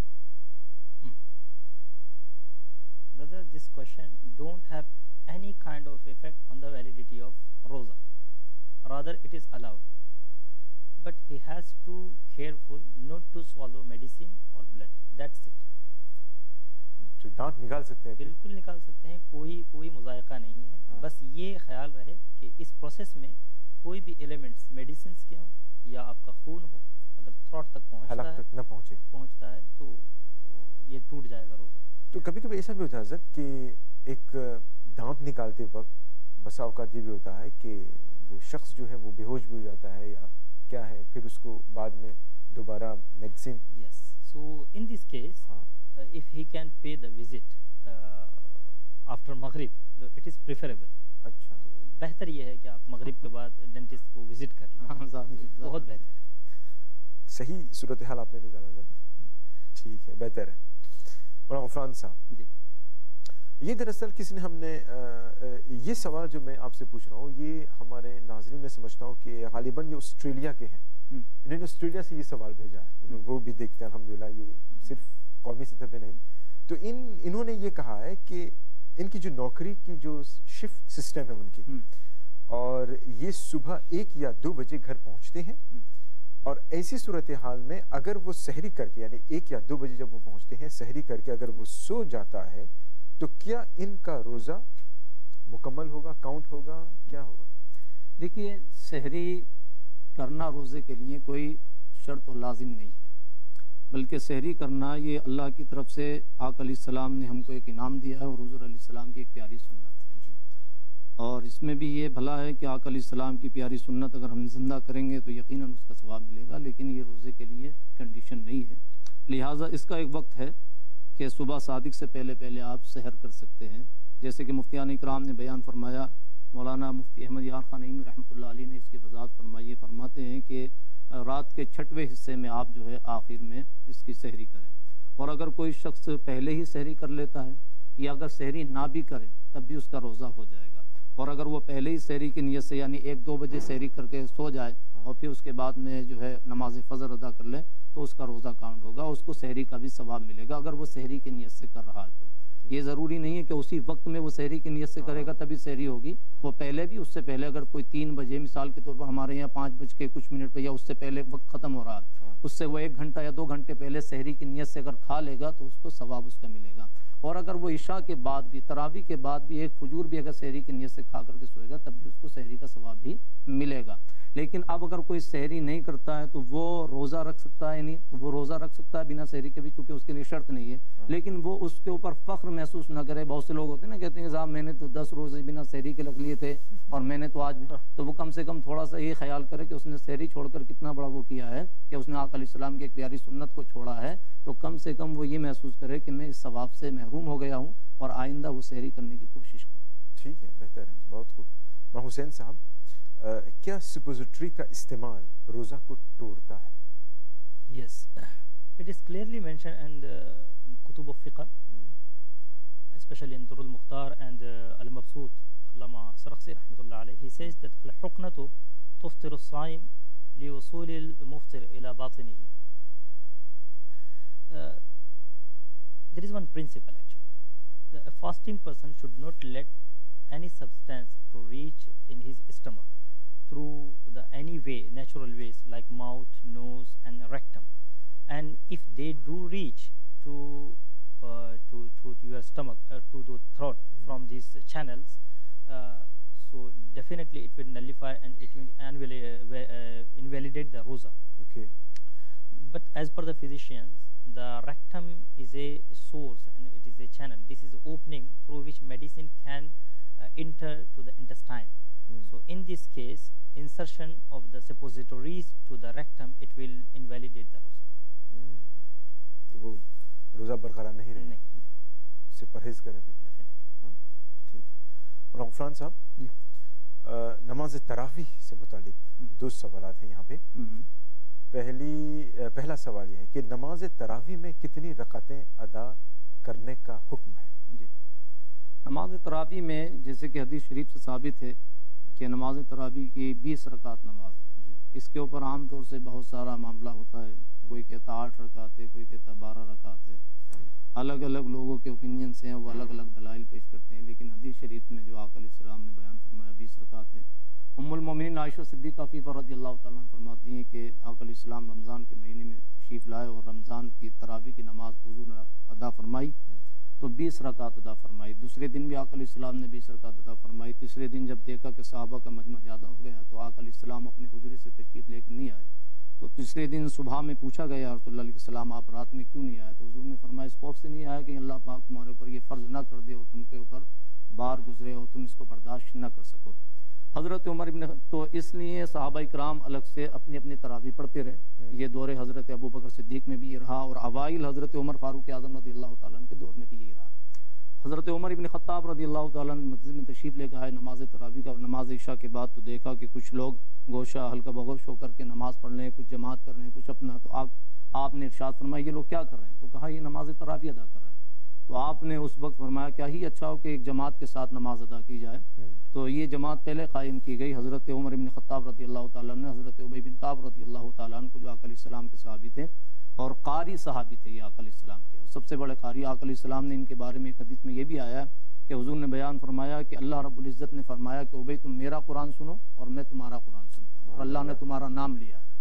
Brother, this question don't have any kind of effect on the validity of roza. Rather, it is allowed. But he has to careful not to swallow medicine or blood. That's it. جو دانت نکال سکتے ہیں؟ بالکل نکال سکتے ہیں، کوئی کوئی مذائقہ نہیں ہے۔ بس یہ خیال رہے کہ اس پروسیس میں کوئی بھی ایلیمنٹس میڈیسنس کے ہوں یا آپ کا خون ہو، اگر تھروٹ تک پہنچتا حلق ہے تک نہ پہنچے پہنچتا ہے تو یہ ٹوٹ جائے گا روزہ۔ تو کبھی کبھی ایسا بھی ہوتا ہے حضرت کہ ایک دانت نکالتے وقت بسا اوقات یہ بھی ہوتا ہے کہ وہ شخص جو ہے وہ بے ہوش بھی ہو جاتا ہے یا کیا ہے، پھر اس کو بعد میں دوبارہ medicine. Yes, so in this case if he can pay the visit uh, after maghrib, it is preferable. اچھا، بہتر یہ ہے کہ آپ مغرب کے بعد ڈینٹسٹ کو وزٹ کر لیں، بہت بہتر ہے۔ صحیح صورتحال آپ نے نکالا حضرت، ٹھیک ہے، بہتر ہے۔ مولانا غفران صاحب جی، یہ دراصل کسی نے ہم نے یہ سوال جو میں آپ سے پوچھ رہا ہوں یہ ہمارے ناظرین میں سمجھتا ہوں کہ غالباً یہ آسٹریلیا کے ہیں، انہوں نے آسٹریلیا سے یہ سوال بھیجا ہے، وہ بھی دیکھتے ہیں الحمدللہ، یہ صرف قومی سطح پہ نہیں۔ تو ان انہوں نے یہ کہا ہے کہ ان کی جو نوکری کی جو شفٹ سسٹم ہے ان کی، اور یہ صبح ایک یا دو بجے گھر پہنچتے ہیں، اور ایسی صورتحال میں اگر وہ سحری کر کے، یعنی ایک یا دو بجے جب وہ پہنچتے ہیں سحری کر کے اگر وہ سو جاتا ہے تو کیا ان کا روزہ مکمل ہوگا، کاؤنٹ ہوگا، کیا ہوگا؟ دیکھیے، سحری کرنا روزے کے لیے کوئی شرط و لازم نہیں ہے، بلکہ سحری کرنا یہ اللہ کی طرف سے آقا علیہ السلام نے ہم کو ایک انعام دیا ہے، اور حضور علیہ السلام کی ایک پیاری سنت ہے۔ اور اس میں بھی یہ بھلا ہے کہ آقا علیہ السلام کی پیاری سنت اگر ہم زندہ کریں گے تو یقیناً اس کا ثواب ملے گا، لیکن یہ روزے کے لیے کنڈیشن نہیں ہے۔ لہٰذا اس کا ایک وقت ہے کہ صبح صادق سے پہلے پہلے آپ سحر کر سکتے ہیں، جیسے کہ مفتیان اکرام نے بیان فرمایا۔ مولانا مفتی احمد یار خان نعیمی رحمۃ اللہ علیہ نے اس کی وضاحت فرمائی، فرماتے ہیں کہ رات کے چھٹویں حصے میں آپ جو ہے آخر میں اس کی سحری کریں، اور اگر کوئی شخص پہلے ہی سحری کر لیتا ہے یا اگر سحری نہ بھی کرے تب بھی اس کا روزہ ہو جائے گا، اور اگر وہ پہلے ہی سحری کی نیت سے یعنی ایک دو بجے سحری کر کے سو جائے اور پھر اس کے بعد میں جو ہے نماز فجر ادا کر لے تو اس کا روزہ کاؤنٹ ہوگا، اس کو سحری کا بھی ثواب ملے گا اگر وہ سحری کی نیت سے کر رہا ہے تو۔ یہ ضروری نہیں ہے کہ اسی وقت میں وہ سحری کی نیت سے کرے گا تبھی سحری ہوگی، وہ پہلے بھی، اس سے پہلے اگر کوئی تین بجے مثال کے طور پر ہمارے یہاں پانچ بج کے کچھ منٹ پہ یا اس سے پہلے وقت ختم ہو رہا ہے، اس سے وہ ایک گھنٹہ یا دو گھنٹے پہلے سحری کی نیت سے اگر کھا لے گا تو اس کو ثواب اس کا ملے گا. اور اگر وہ عشاء کے بعد بھی، تراویح کے بعد بھی ایک فجور بھی اگر سحری کی نیت سے کھا کر کے سوئے گا تب بھی اس کو سحری کا ثواب بھی ملے گا. لیکن اب اگر کوئی سحری نہیں کرتا ہے تو وہ روزہ رکھ سکتا ہے، نہیں تو وہ روزہ رکھ سکتا ہے بنا سحری کے بھی، چونکہ اس کے لیے شرط نہیں ہے. لیکن وہ اس کے اوپر فخر محسوس نہ کرے. بہت سے لوگ ہوتے ہیں نا، کہتے ہیں کہ صاحب میں نے تو دس روزے بنا سحری کے رکھ لیے تھے اور میں نے تو آج بھی، تو وہ کم سے کم تھوڑا سا یہ خیال کرے کہ اس نے سحری چھوڑ کر کتنا بڑا وہ کیا ہے، کہ اس نے آقا علیہ السلام کی ایک پیاری سنت کو چھوڑا ہے. تو کم سے کم وہ یہ محسوس کرے کہ میں اس ثواب سے محروم ہو گیا ہوں اور آئندہ وہ سحری کرنے کی کوشش کرے. ٹھیک ہے، بہتر ہے، بہت خوب. میں حسین صاحب، کیا سپوزیٹری کا استعمال روزہ کو توڑتا ہے؟ Yes, it is clearly mentioned in the in Kutub of Fiqh, especially in Durrul Mukhtar and uh, Al-Mabsut, Allama Sarakhsi rahmatullah alayhi, he says that al-huqnatu tuftiru as-saim li wusuli al-muftir ila batinihi. Uh, there is one principle actually. The, a fasting person should not let any substance to reach in his stomach through the any way, natural ways like mouth, nose and rectum. And if they do reach to uh, to, to to your stomach, uh, to the throat mm. from these channels, uh, so definitely it will nullify and it will invalidate, uh, invalidate the roza. Okay. But as per the physicians, the rectum is a source and it is a channel. This is opening through which medicine can uh, enter to the intestine. Mm. So in this case, insertion of the suppositories to the rectum, it will invalidate the roza. Mm. تو وہ روزہ برقرار نہیں رہے، اس سے پرہیز کریں پھر. ٹھیک ہے. مولانا غفران صاحب، نماز تراویح سے متعلق دو سوالات ہیں یہاں پہ. پہلی پہلا سوال یہ ہے کہ نماز تراویح میں کتنی رکعتیں ادا کرنے کا حکم ہے؟ جی، نماز تراویح میں جیسے کہ حدیث شریف سے ثابت ہے کہ نماز تراویح کی بیس رکعت نماز ہے. اس کے اوپر عام طور سے بہت سارا معاملہ ہوتا ہے، کوئی کہتا آٹھ رکعت ہے، کوئی کہتا بارہ رکعت ہے. الگ الگ لوگوں کے اوپینین سے ہیں، وہ الگ الگ دلائل پیش کرتے ہیں. لیکن حدیث شریف میں جو آقا علیہ السلام نے بیان فرمایا بیس رکعت ہے. ام المومنین عائشہ صدیقہ فیفہ رضی اللہ تعالیٰ عنہ فرماتی ہیں کہ آقا علیہ السلام رمضان کے مہینے میں تشریف لائے اور رمضان کی تراویح کی نماز حضور نے ادا فرمائی تو بیس رکعت ادا فرمائی. دوسرے دن بھی آقا علیہ السلام نے بیس رکعت ادا فرمائی. تیسرے دن جب دیکھا کہ صحابہ کا مجمع زیادہ ہو گیا تو آقا علیہ السلام اپنے حجرے سے تشریف لے کے نہیں آئے. تو تیسرے دن صبح میں پوچھا گیا یا رسول اللہ علیہ السلام آپ رات میں کیوں نہیں آئے؟ تو حضور نے فرمایا اس خوف سے نہیں آیا کہ اللہ پاک تمہارے اوپر یہ فرض نہ کر دے اور تم کے اوپر بار گزرے ہو، تم اس کو برداشت نہ کر سکو. حضرت عمر ابن تو اس لیے صحابہ اکرام الگ سے اپنی اپنی تراویح پڑھتے رہے. یہ دور حضرت ابو بکر صدیق میں بھی یہ رہا اور اوائل حضرت عمر فاروق اعظم رضی اللہ تعالیٰ عنہ کے دور میں بھی یہی رہا. حضرت عمر ابن خطاب رضی اللہ تعالیٰ عنہ مسجد میں تشریف لے کے آئے نماز تراویح کا نماز عشاء کے بعد تو دیکھا کہ کچھ لوگ گوشہ ہلکا بگوش ہو کر کے نماز پڑھ رہے ہیں، کچھ جماعت کر رہے ہیں، کچھ اپنا. تو آپ آپ نے ارشاد فرمایا یہ لوگ کیا کر رہے ہیں؟ تو کہا یہ نماز تراویح ادا کر رہے ہیں. تو آپ نے اس وقت فرمایا کیا ہی اچھا ہو کہ ایک جماعت کے ساتھ نماز ادا کی جائے. تو یہ جماعت پہلے قائم کی گئی. حضرت عمر ابن خطاب رضی اللہ تعالیٰ عنہ، حضرت ابی بن کعب رضی اللہ تعالیٰ عنہ کو جو آقا علیہ السلام کے صحابی تھے اور قاری صحابی تھے یہ آقا علیہ السلام کے، سب سے بڑے قاری. آقا علیہ السلام نے ان کے بارے میں ایک حدیث میں یہ بھی آیا کہ حضور نے بیان فرمایا کہ اللہ رب العزت نے فرمایا کہ ابی تم میرا قرآن سنو اور میں تمہارا قرآن سنتا ہوں، اور اللہ نے تمہارا نام لیا ہے.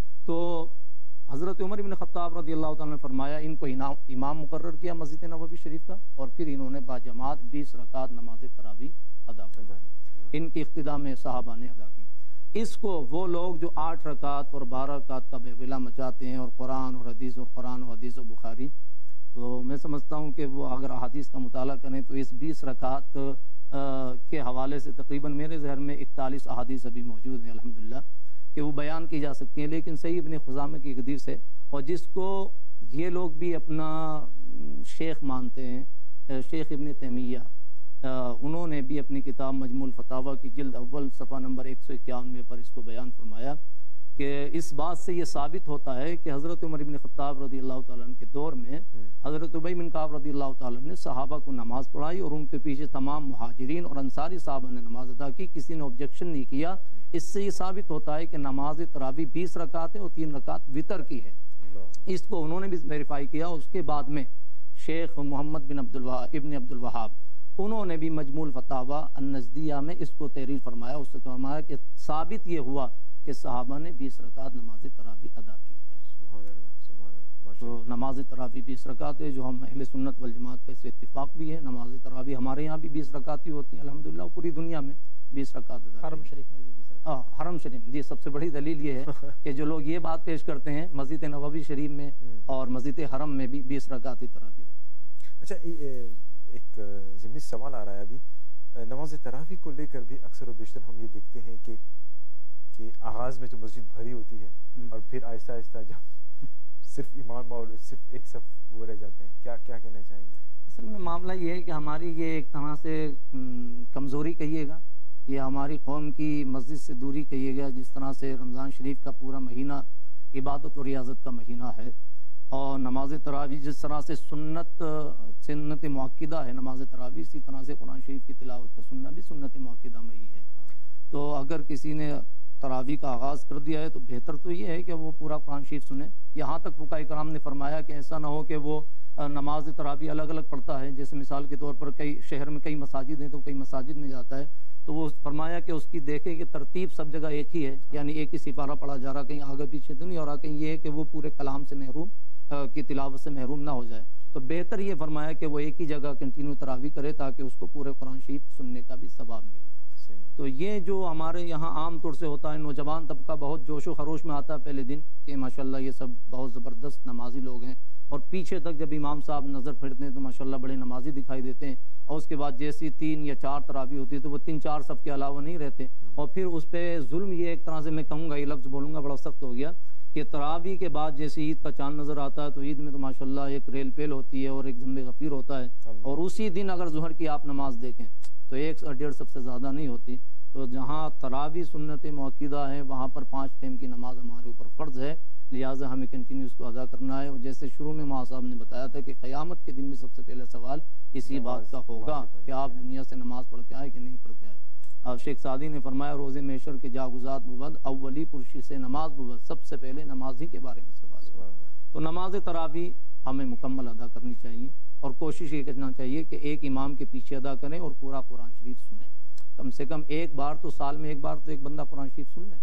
تو حضرت عمر بن خطاب رضی اللہ تعالیٰ نے فرمایا ان کو امام مقرر کیا مسجد نبوی شریف کا اور پھر انہوں نے با جماعت بیس رکعت نماز تراویح ادا فرمائی. ان کی اقتداء میں صحابہ نے ادا کی. اس کو وہ لوگ جو آٹھ رکعت اور بارہ رکعت کا بہویلا مچاتے ہیں اور قرآن اور حدیث اور قرآن اور حدیث و بخاری، تو میں سمجھتا ہوں کہ وہ اگر احادیث کا مطالعہ کریں تو اس بیس رکعت کے حوالے سے تقریباً میرے ذہن میں اکتالیس احادیث ابھی موجود ہیں الحمدللہ کہ وہ بیان کی جا سکتی ہیں. لیکن صحیح ابن خزامہ کی حدیث ہے اور جس کو یہ لوگ بھی اپنا شیخ مانتے ہیں، شیخ ابن تیمیہ، انہوں نے بھی اپنی کتاب مجموع الفتاوی کی جلد اول صفحہ نمبر ایک سو اکیانوے پر اس کو بیان فرمایا کہ اس بات سے یہ ثابت ہوتا ہے کہ حضرت عمر بن خطاب رضی اللہ تعالیٰ عنہ کے دور میں حضرت ابی بن کعب رضی اللہ تعالیٰ عنہ نے صحابہ کو نماز پڑھائی اور ان کے پیچھے تمام مہاجرین اور انصاری صحابہ نے نماز ادا کی، کسی نے آبجیکشن نہیں کیا. اس سے یہ ثابت ہوتا ہے کہ نماز تراویح بیس رکعت ہے اور تین رکعت وطر کی ہے. اس کو انہوں نے بھی ویریفائی کیا. اس کے بعد میں شیخ محمد بن عبد الوہاب ابن عبد الوہاب، انہوں نے بھی مجموع الفتاوی النجدیہ میں اس کو تحریر فرمایا. اس سے فرمایا کہ ثابت یہ ہوا کہ صحابہ نے بیس رکعت نماز تراویح ادا کی ہے. سبحان اللہ سبحان اللہ ماشاء تو نماز تراویح بیس رکعت ہے، جو ہم اہل سنت والجماعت کا اس سے اتفاق بھی ہے. نماز تراویح ہمارے یہاں بھی بیس رکعت ہی ہوتی ہیں الحمدللہ، پوری دنیا میں بیس رکعت ادا. حرم شریف میں بھی بیس رکعت. ہاں حرم شریف جی سب سے بڑی دلیل یہ ہے کہ جو لوگ یہ بات پیش کرتے ہیں مسجد نبوی شریف میں اور مسجد حرم میں بھی بیس رکعت ہی تراویح ہوتی ہے. اچھا ایک ضمنی سوال آ رہا ہے ابھی، نماز تراویح کو لے کر بھی اکثر و بیشتر ہم یہ دیکھتے ہیں کہ کہ آغاز میں تو مسجد بھری ہوتی ہے اور پھر آہستہ آہستہ جب صرف امام اور صرف ایک صف وہ رہ جاتے ہیں، کیا کیا کہنا چاہیں گے؟ اصل میں معاملہ یہ ہے کہ ہماری یہ ایک طرح سے کمزوری کہیے گا، یہ ہماری قوم کی مسجد سے دوری کہیے گا. جس طرح سے رمضان شریف کا پورا مہینہ عبادت و ریاضت کا مہینہ ہے، اور نماز تراویح جس طرح سے سنت سنت مؤکدہ ہے نماز تراویح، اسی طرح سے قرآن شریف کی تلاوت کا سننا بھی سنت مؤکدہ میں ہی ہے. تو اگر کسی نے تراویح کا آغاز کر دیا ہے تو بہتر تو یہ ہے کہ وہ پورا قرآن شریف سنے. یہاں تک فقہاء کرام نے فرمایا کہ ایسا نہ ہو کہ وہ نماز تراویح الگ الگ پڑھتا ہے. جیسے مثال کے طور پر کئی شہر میں کئی مساجد ہیں تو کئی مساجد میں جاتا ہے تو وہ فرمایا کہ اس کی دیکھیں کہ ترتیب سب جگہ ایک ہی ہے، یعنی ایک ہی سپارہ پڑھا جا رہا، کہیں آگے پیچھے تو نہیں ہو رہا. کہیں یہ ہے کہ وہ پورے کلام سے محروم کی تلاوت سے محروم نہ ہو جائے. تو بہتر یہ فرمایا کہ وہ ایک ہی جگہ کنٹینیو تراویح کرے تاکہ اس کو پورے قرآن شریف سننے کا بھی ثواب ملے. تو یہ جو ہمارے یہاں عام طور سے ہوتا ہے، نوجوان طبقہ بہت جوش و خروش میں آتا ہے پہلے دن کہ ماشاءاللہ یہ سب بہت زبردست نمازی لوگ ہیں، اور پیچھے تک جب امام صاحب نظر پھیرتے ہیں تو ماشاءاللہ بڑے نمازی دکھائی دیتے ہیں. اور اس کے بعد جیسی تین یا چار تراویح ہوتی ہے تو وہ تین چار صف کے علاوہ نہیں رہتے. اور پھر اس پہ ظلم یہ ایک طرح سے میں کہوں گا، یہ لفظ بولوں گا بڑا سخت ہو گیا، کہ تراویح کے بعد جیسے عید کا چاند نظر آتا ہے تو عید میں تو ماشاءاللہ ایک ریل پیل ہوتی ہے اور ایک ذنب غفیر ہوتا ہے. اور اسی دن اگر ظہر کی آپ نماز دیکھیں تو ایک ڈیڑھ صف سے زیادہ نہیں ہوتی. تو جہاں تراویح سنت مؤکدہ ہے وہاں پر پانچ ٹائم کی نماز ہمارے اوپر فرض ہے، لہٰذا ہمیں کنٹینیو اس کو ادا کرنا ہے. اور جیسے شروع میں ماں صاحب نے بتایا تھا کہ قیامت کے دن میں سب سے پہلے سوال اسی بات کا ہوگا کہ آپ دنیا سے نماز پڑھ کے آئے کہ نہیں پڑھ کے آئے. اور شیخ سعدی نے فرمایا روز محشر کے جاگزات بود اولی پرشی سے نماز بود، سب سے پہلے نماز ہی کے بارے میں سوال ہوگا. تو نماز تراویح ہمیں مکمل ادا کرنی چاہیے اور کوشش یہ کرنا چاہیے کہ ایک امام کے پیچھے ادا کریں اور پورا قرآن شریف سنیں. کم سے کم ایک بار تو سال میں ایک بار تو ایک بندہ قرآن شریف سن لے.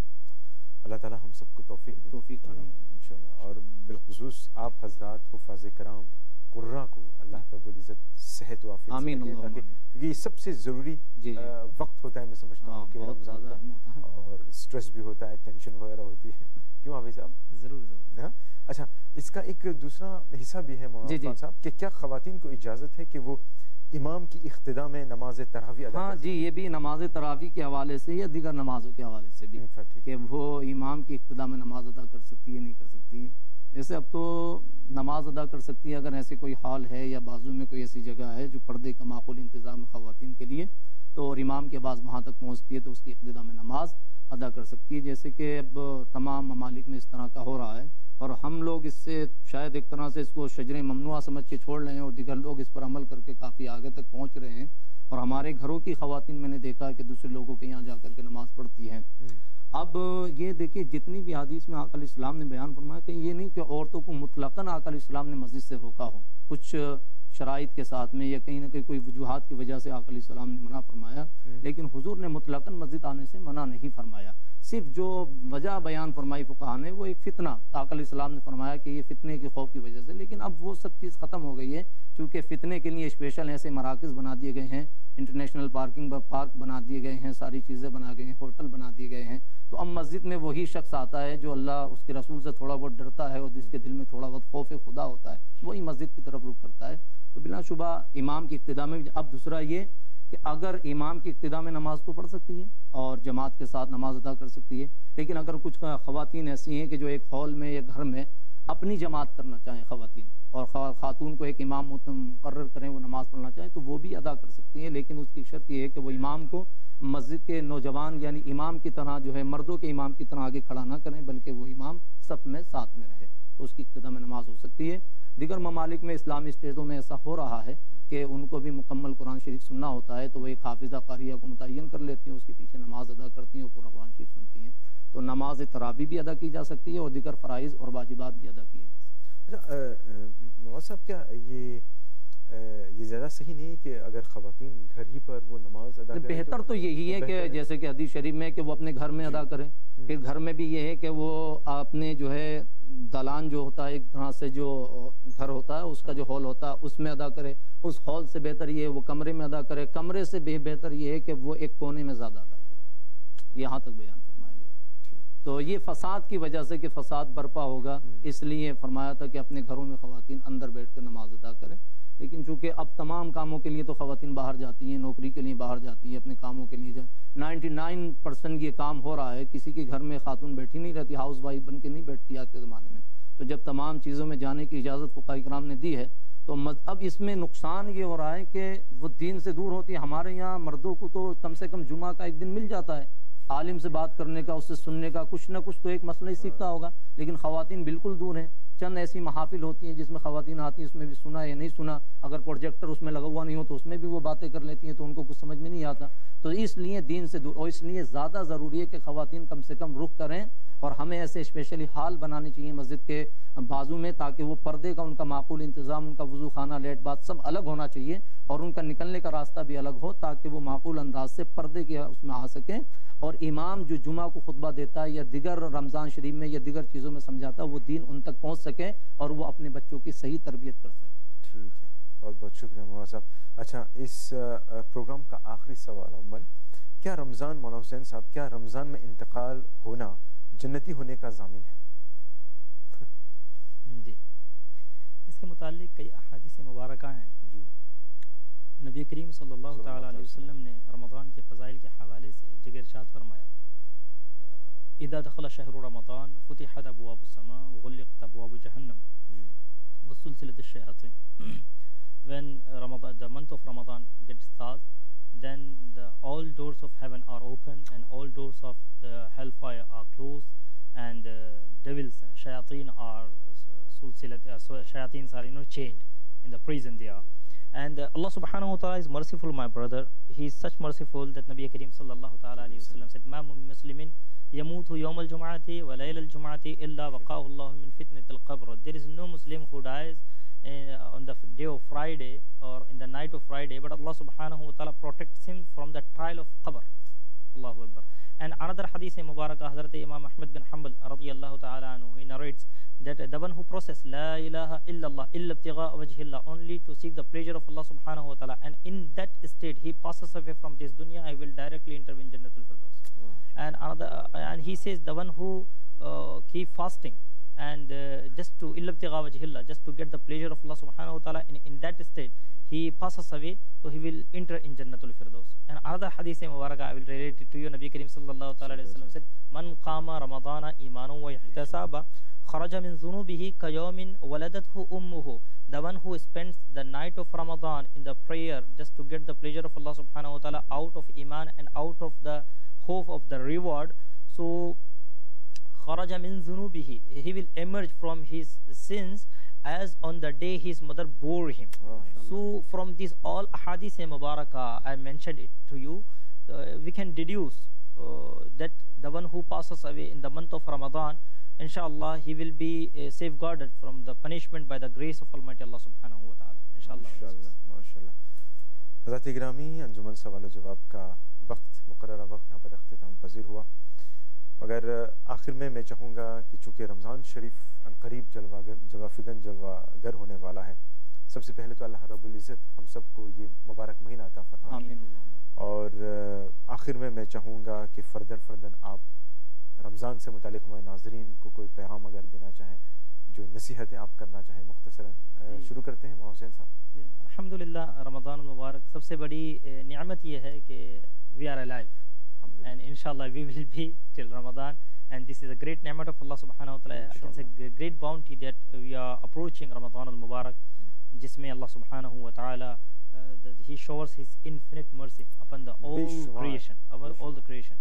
اللہ تعالی ہم سب کو توفیق دے توفیق دے انشاءاللہ. اور بالخصوص آپ حضرات حفاظ کرام قرہ کو اللہ رب العزت صحت و عافیت آمین سے اللہم تاکہ کیونکہ یہ سب سے ضروری جی وقت ہوتا ہے، میں سمجھتا ہوں کہ بہت زیادہ رمضان اور اسٹریس بھی ہوتا ہے، ٹینشن وغیرہ ہوتی ہے. کیوں حافظ صاحب؟ ضرور ضرور. ہاں اچھا، اس کا ایک دوسرا حصہ بھی ہے مولانا صاحب کہ کیا خواتین کو اجازت ہے کہ وہ امام کی اقتداء میں نماز تراویح ادا ہاں جی، یہ بھی نماز تراویح کے حوالے سے یا دیگر نمازوں کے حوالے سے بھی کہ وہ امام کی اقتداء میں نماز ادا کر سکتی ہے نہیں کر سکتی. ویسے اب تو نماز ادا کر سکتی ہے اگر ایسے کوئی حال ہے یا بازو میں کوئی ایسی جگہ ہے جو پردے کا معقول انتظام ہے خواتین کے لیے، تو اور امام کی آواز وہاں تک پہنچتی ہے تو اس کی اقتداء میں نماز ادا کر سکتی ہے. جیسے کہ اب تمام ممالک میں اس طرح کا ہو رہا ہے اور ہم لوگ اس سے شاید ایک طرح سے اس کو شجر ممنوعہ سمجھ کے چھوڑ رہے ہیں اور دیگر لوگ اس پر عمل کر کے کافی آگے تک پہنچ رہے ہیں. اور ہمارے گھروں کی خواتین میں نے دیکھا کہ دوسرے لوگوں کے یہاں جا کر کے نماز پڑھتی ہیں. اب یہ دیکھیے جتنی بھی حدیث میں آقا علیہ السلام نے بیان فرمایا کہ یہ نہیں کہ عورتوں کو مطلقاً آقا علیہ السلام نے مسجد سے روکا ہو، کچھ شرائط کے ساتھ میں یا کہیں نہ کہیں کوئی وجوہات کی وجہ سے آقا علیہ السلام نے منع فرمایا، لیکن حضور نے مطلقاً مسجد آنے سے منع نہیں فرمایا. صرف جو وجہ بیان فرمائی فقہاء نے وہ ایک فتنہ، آقا علیہ السلام نے فرمایا کہ یہ فتنے کے خوف کی وجہ سے، لیکن اب وہ سب چیز ختم ہو گئی ہے چونکہ فتنے کے لیے اسپیشل ایسے مراکز بنا دیے گئے ہیں، انٹرنیشنل پارکنگ پارک بنا دیے گئے ہیں، ساری چیزیں بنا گئے ہیں، ہوٹل بنا دیے گئے ہیں. تو اب مسجد میں وہی شخص آتا ہے جو اللہ اس کے رسول سے تھوڑا بہت ڈرتا ہے اور جس کے دل میں تھوڑا بہت خوف خدا ہوتا ہے، وہی مسجد کی طرف رخ کرتا ہے. تو بلا شبہ امام کی اقتداء میں. اب دوسرا یہ کہ اگر امام کی اقتداء میں نماز تو پڑھ سکتی ہے اور جماعت کے ساتھ نماز ادا کر سکتی ہے، لیکن اگر کچھ خواتین ایسی ہیں کہ جو ایک ہال میں یا گھر میں اپنی جماعت کرنا چاہیں خواتین اور خاتون کو ایک امام مقرر کریں وہ نماز پڑھنا چاہیں تو وہ بھی ادا کر سکتی ہیں، لیکن اس کی شرط یہ ہے کہ وہ امام کو مسجد کے نوجوان یعنی امام کی طرح جو ہے مردوں کے امام کی طرح آگے کھڑا نہ کریں بلکہ وہ امام صف میں ساتھ میں رہے تو اس کی اقتداء میں نماز ہو سکتی ہے. دیگر ممالک میں اسلامی اسٹیٹوں میں ایسا ہو رہا ہے کہ ان کو بھی مکمل قرآن شریف سننا ہوتا ہے تو وہ ایک حافظہ قاریہ کو متعین کر لیتی ہیں، اس کے پیچھے نماز ادا کرتی ہیں اور پورا قرآن شریف سنتی ہیں. تو نماز تراویح بھی ادا کی جا سکتی ہے اور دیگر فرائض اور واجبات بھی ادا کیے جا سکتے ہیں. اچھا نواز صاحب کیا یہ یہ زیادہ صحیح نہیں کہ اگر خواتین گھر ہی پر وہ نماز ادا کریں؟ بہتر تو یہی ہے کہ جیسے کہ حدیث شریف میں کہ وہ اپنے گھر میں ادا کریں. پھر گھر میں بھی یہ ہے کہ وہ اپنے جو ہے دالان جو ہوتا ہے ایک طرح سے جو گھر ہوتا ہے اس کا جو ہال ہوتا ہے اس میں ادا کرے. اس ہال سے بہتر یہ ہے وہ کمرے میں ادا کرے. کمرے سے بھی بہتر یہ ہے کہ وہ ایک کونے میں زیادہ ادا کرے. یہاں تک بیان فرمایا گیا. تو یہ فساد کی وجہ سے کہ فساد برپا ہوگا اس لیے فرمایا تھا کہ اپنے گھروں میں خواتین اندر بیٹھ کر نماز ادا کریں. لیکن چونکہ اب تمام کاموں کے لیے تو خواتین باہر جاتی ہیں, نوکری کے لیے باہر جاتی ہیں, اپنے کاموں کے لیے جائیں. نائنٹی نائن پرسنٹ یہ کام ہو رہا ہے, کسی کے گھر میں خاتون بیٹھی نہیں رہتی, ہاؤس وائف بن کے نہیں بیٹھتی آج کے زمانے میں. تو جب تمام چیزوں میں جانے کی اجازت فقہاء کرام نے دی ہے تو اب اس میں نقصان یہ ہو رہا ہے کہ وہ دین سے دور ہوتی ہے. ہمارے یہاں مردوں کو تو کم سے کم جمعہ کا ایک دن مل جاتا ہے عالم سے بات کرنے کا, اس سے سننے کا, کچھ نہ کچھ تو ایک مسئلہ ہی سیکھتا ہوگا. لیکن خواتین بالکل دور ہیں. چند ایسی محافل ہوتی ہیں جس میں خواتین آتی ہیں, اس میں بھی سنا یا نہیں سنا, اگر پروجیکٹر اس میں لگا ہوا نہیں ہو تو اس میں بھی وہ باتیں کر لیتی ہیں, تو ان کو کچھ سمجھ میں نہیں آتا. تو اس لیے دین سے دور, اور اس لیے زیادہ ضروری ہے کہ خواتین کم سے کم رخ کریں, اور ہمیں ایسے اسپیشلی ہال بنانے چاہیے مسجد کے بازو میں, تاکہ وہ پردے کا ان کا معقول انتظام, ان کا وضو خانہ, لیٹ باتھ سب الگ ہونا چاہیے, اور ان کا نکلنے کا راستہ بھی الگ ہو, تاکہ وہ معقول انداز سے پردے کے اس میں آ سکیں. اور امام جو جمعہ کو خطبہ دیتا ہے یا دیگر رمضان شریف میں یا دیگر چیزوں میں سمجھاتا ہے, وہ دین ان تک پہنچ سکے اور وہ اپنے بچوں کی صحیح تربیت کر سکے. ٹھیک ہے, بہت بہت شکریہ مولانا صاحب. اچھا, اس پروگرام کا آخری سوال عمل, کیا رمضان مولانا حسین صاحب کیا رمضان میں انتقال ہونا جنتی ہونے کا ضامن ہے؟ جی, اس کے متعلق کئی احادیث مبارکہ ہیں. جی, نبی کریم صلی اللہ تعالیٰ علیہ وسلم نے رمضان کے فضائل کے حوالے سے ایک جگہ ارشاد فرمایا, اذا دخل شہر رمضان فتحت ابواب السماء وغلقت ابواب جہنم وسلسلۃ الشیاطین. When Ramadan, the month of Ramadan gets started, then the all doors of heaven are open and all doors of uh, hellfire are closed, and uh, devils, shayateen are sulsilat, uh, so shayateens are you know chained in the prison there. And uh, Allah subhanahu wa ta'ala is merciful, my brother. He is such merciful that Nabi Kareem sallallahu ta'ala alayhi wa sallam said, ma muslimin yamutu yawm al-jum'ati wa layl al-jum'ati illa waqahu Allah min fitnat al-qabr. There is no Muslim who dies uh, on the day of Friday or in the night of Friday, but Allah subhanahu wa ta'ala protects him from the trial of qabr. Allahu Akbar. And another hadith Mubarakah, Hazrat Imam Ahmad bin Hanbal radiyallahu ta'ala anhu, he narrates that the one who process la ilaha illallah illa ibtigha wajhillah, only to seek the pleasure of Allah subhanahu wa ta'ala, and in that state he passes away from this dunya, I will directly enter in Jannatul Firdaus. Mm. And another, uh, and he says the one who uh, keep fasting and uh, just to illa ibtigha wajhillah, just to get the pleasure of Allah subhanahu wa ta'ala, in, in that state he passes away, so he will enter in Jannatul Firdaus. And another hadith Mubarakah, I will relate it to you. Nabi Kareem sallallahu ta'ala alayhi wa sallam said, man qama ramadana imanan wa ihtisaba kharaja min dhunubihi kayawmin waladathu ummuhu. The one who spends the night of Ramadan in the prayer just to get the pleasure of Allah subhanahu wa ta'ala, out of iman and out of the hope of the reward, so kharaja min dhunubihi, he will emerge from his sins as on the day his mother bore him. Oh, so from these all hadith Mubarakah I mentioned it to you, uh, we can deduce uh, that the one who passes away in the month of Ramadan, inshallah he will be uh, safeguarded from the punishment by the grace of Almighty Allah subhanahu wa ta'ala. Inshallah. MashaAllah, MashaAllah. حضرات گرامی, انجمن سوال و جواب کا وقت, مقررہ وقت یہاں پر اختتام پذیر ہوا, مگر آخر میں میں چاہوں گا کہ چونکہ رمضان شریف ان قریب جلوہ گر جلوہ فگن جلوہ گر ہونے والا ہے, سب سے پہلے تو اللہ رب العزت ہم سب کو یہ مبارک مہینہ عطا فرمائے. اور آخر میں میں چاہوں گا کہ فردن فردن آپ رمضان سے متعلق ہمارے ناظرین کو کوئی پیغام اگر دینا چاہیں, جو نصیحتیں آپ کرنا چاہیں, مختصراً شروع کرتے ہیں مولانا حسین صاحب. الحمدللہ, رمضان المبارک سب سے بڑی نعمت یہ ہے کہ we are alive, and inshallah we will be till Ramadan, and this is a great ni'mat of Allah subhanahu wa ta'ala. I can say a great bounty that we are approaching Ramadan al-Mubarak, jisme Allah subhanahu wa ta'ala uh, he showers his infinite mercy upon the all creation, upon all the creation.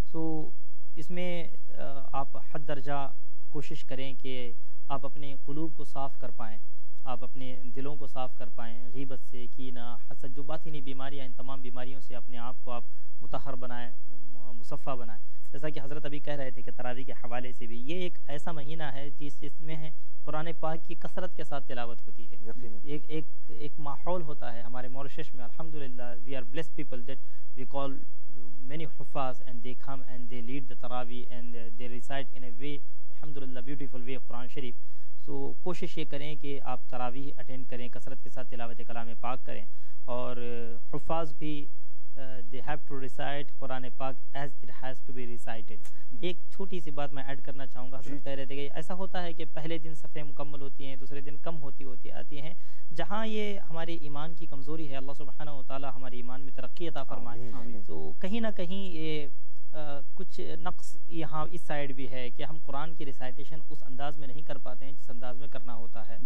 So اس میں آپ حد درجہ کوشش کریں کہ آپ اپنے قلوب کو صاف کر پائیں, آپ اپنے دلوں کو صاف کر پائیں, غیبت سے, کینہ, حسد, جو باطنی بیماریاں, ان تمام بیماریوں سے اپنے آپ کو آپ مطہر بنائیں, مصفہ بنائیں. جیسا کہ حضرت ابھی کہہ رہے تھے کہ تراویح کے حوالے سے بھی یہ ایک ایسا مہینہ ہے جس جس میں ہے قرآن پاک کی کثرت کے ساتھ تلاوت ہوتی ہے. ایک ایک ایک ماحول ہوتا ہے ہمارے موریشس میں الحمدللہ. We are blessed people that we call many حفاظ and they come and they lead the تراویح and they recite in a way الحمدللہ beautiful way قرآن شریف. تو کوشش یہ کریں کہ آپ تراویح اٹینڈ کریں, کثرت کے ساتھ تلاوت کلام پاک کریں, اور حفاظ بھی they have to recite قرآن پاک as it has to be recited. ایک چھوٹی سی بات میں ایڈ کرنا چاہوں گا. حضرت کہہ رہے تھے کہ ایسا ہوتا ہے کہ پہلے دن صفحے مکمل ہوتی ہیں, دوسرے دن کم ہوتی ہوتی آتی ہیں. جہاں یہ ہمارے ایمان کی کمزوری ہے, اللہ سبحانہ و تعالی ہمارے ایمان میں ترقی عطا فرمائے. تو کہیں نہ کہیں یہ کچھ نقص یہاں اس سائڈ بھی ہے کہ ہم قرآن کی ریسائٹیشن اس انداز میں نہیں کر پاتے ہیں جس انداز میں کرنا ہوتا ہے.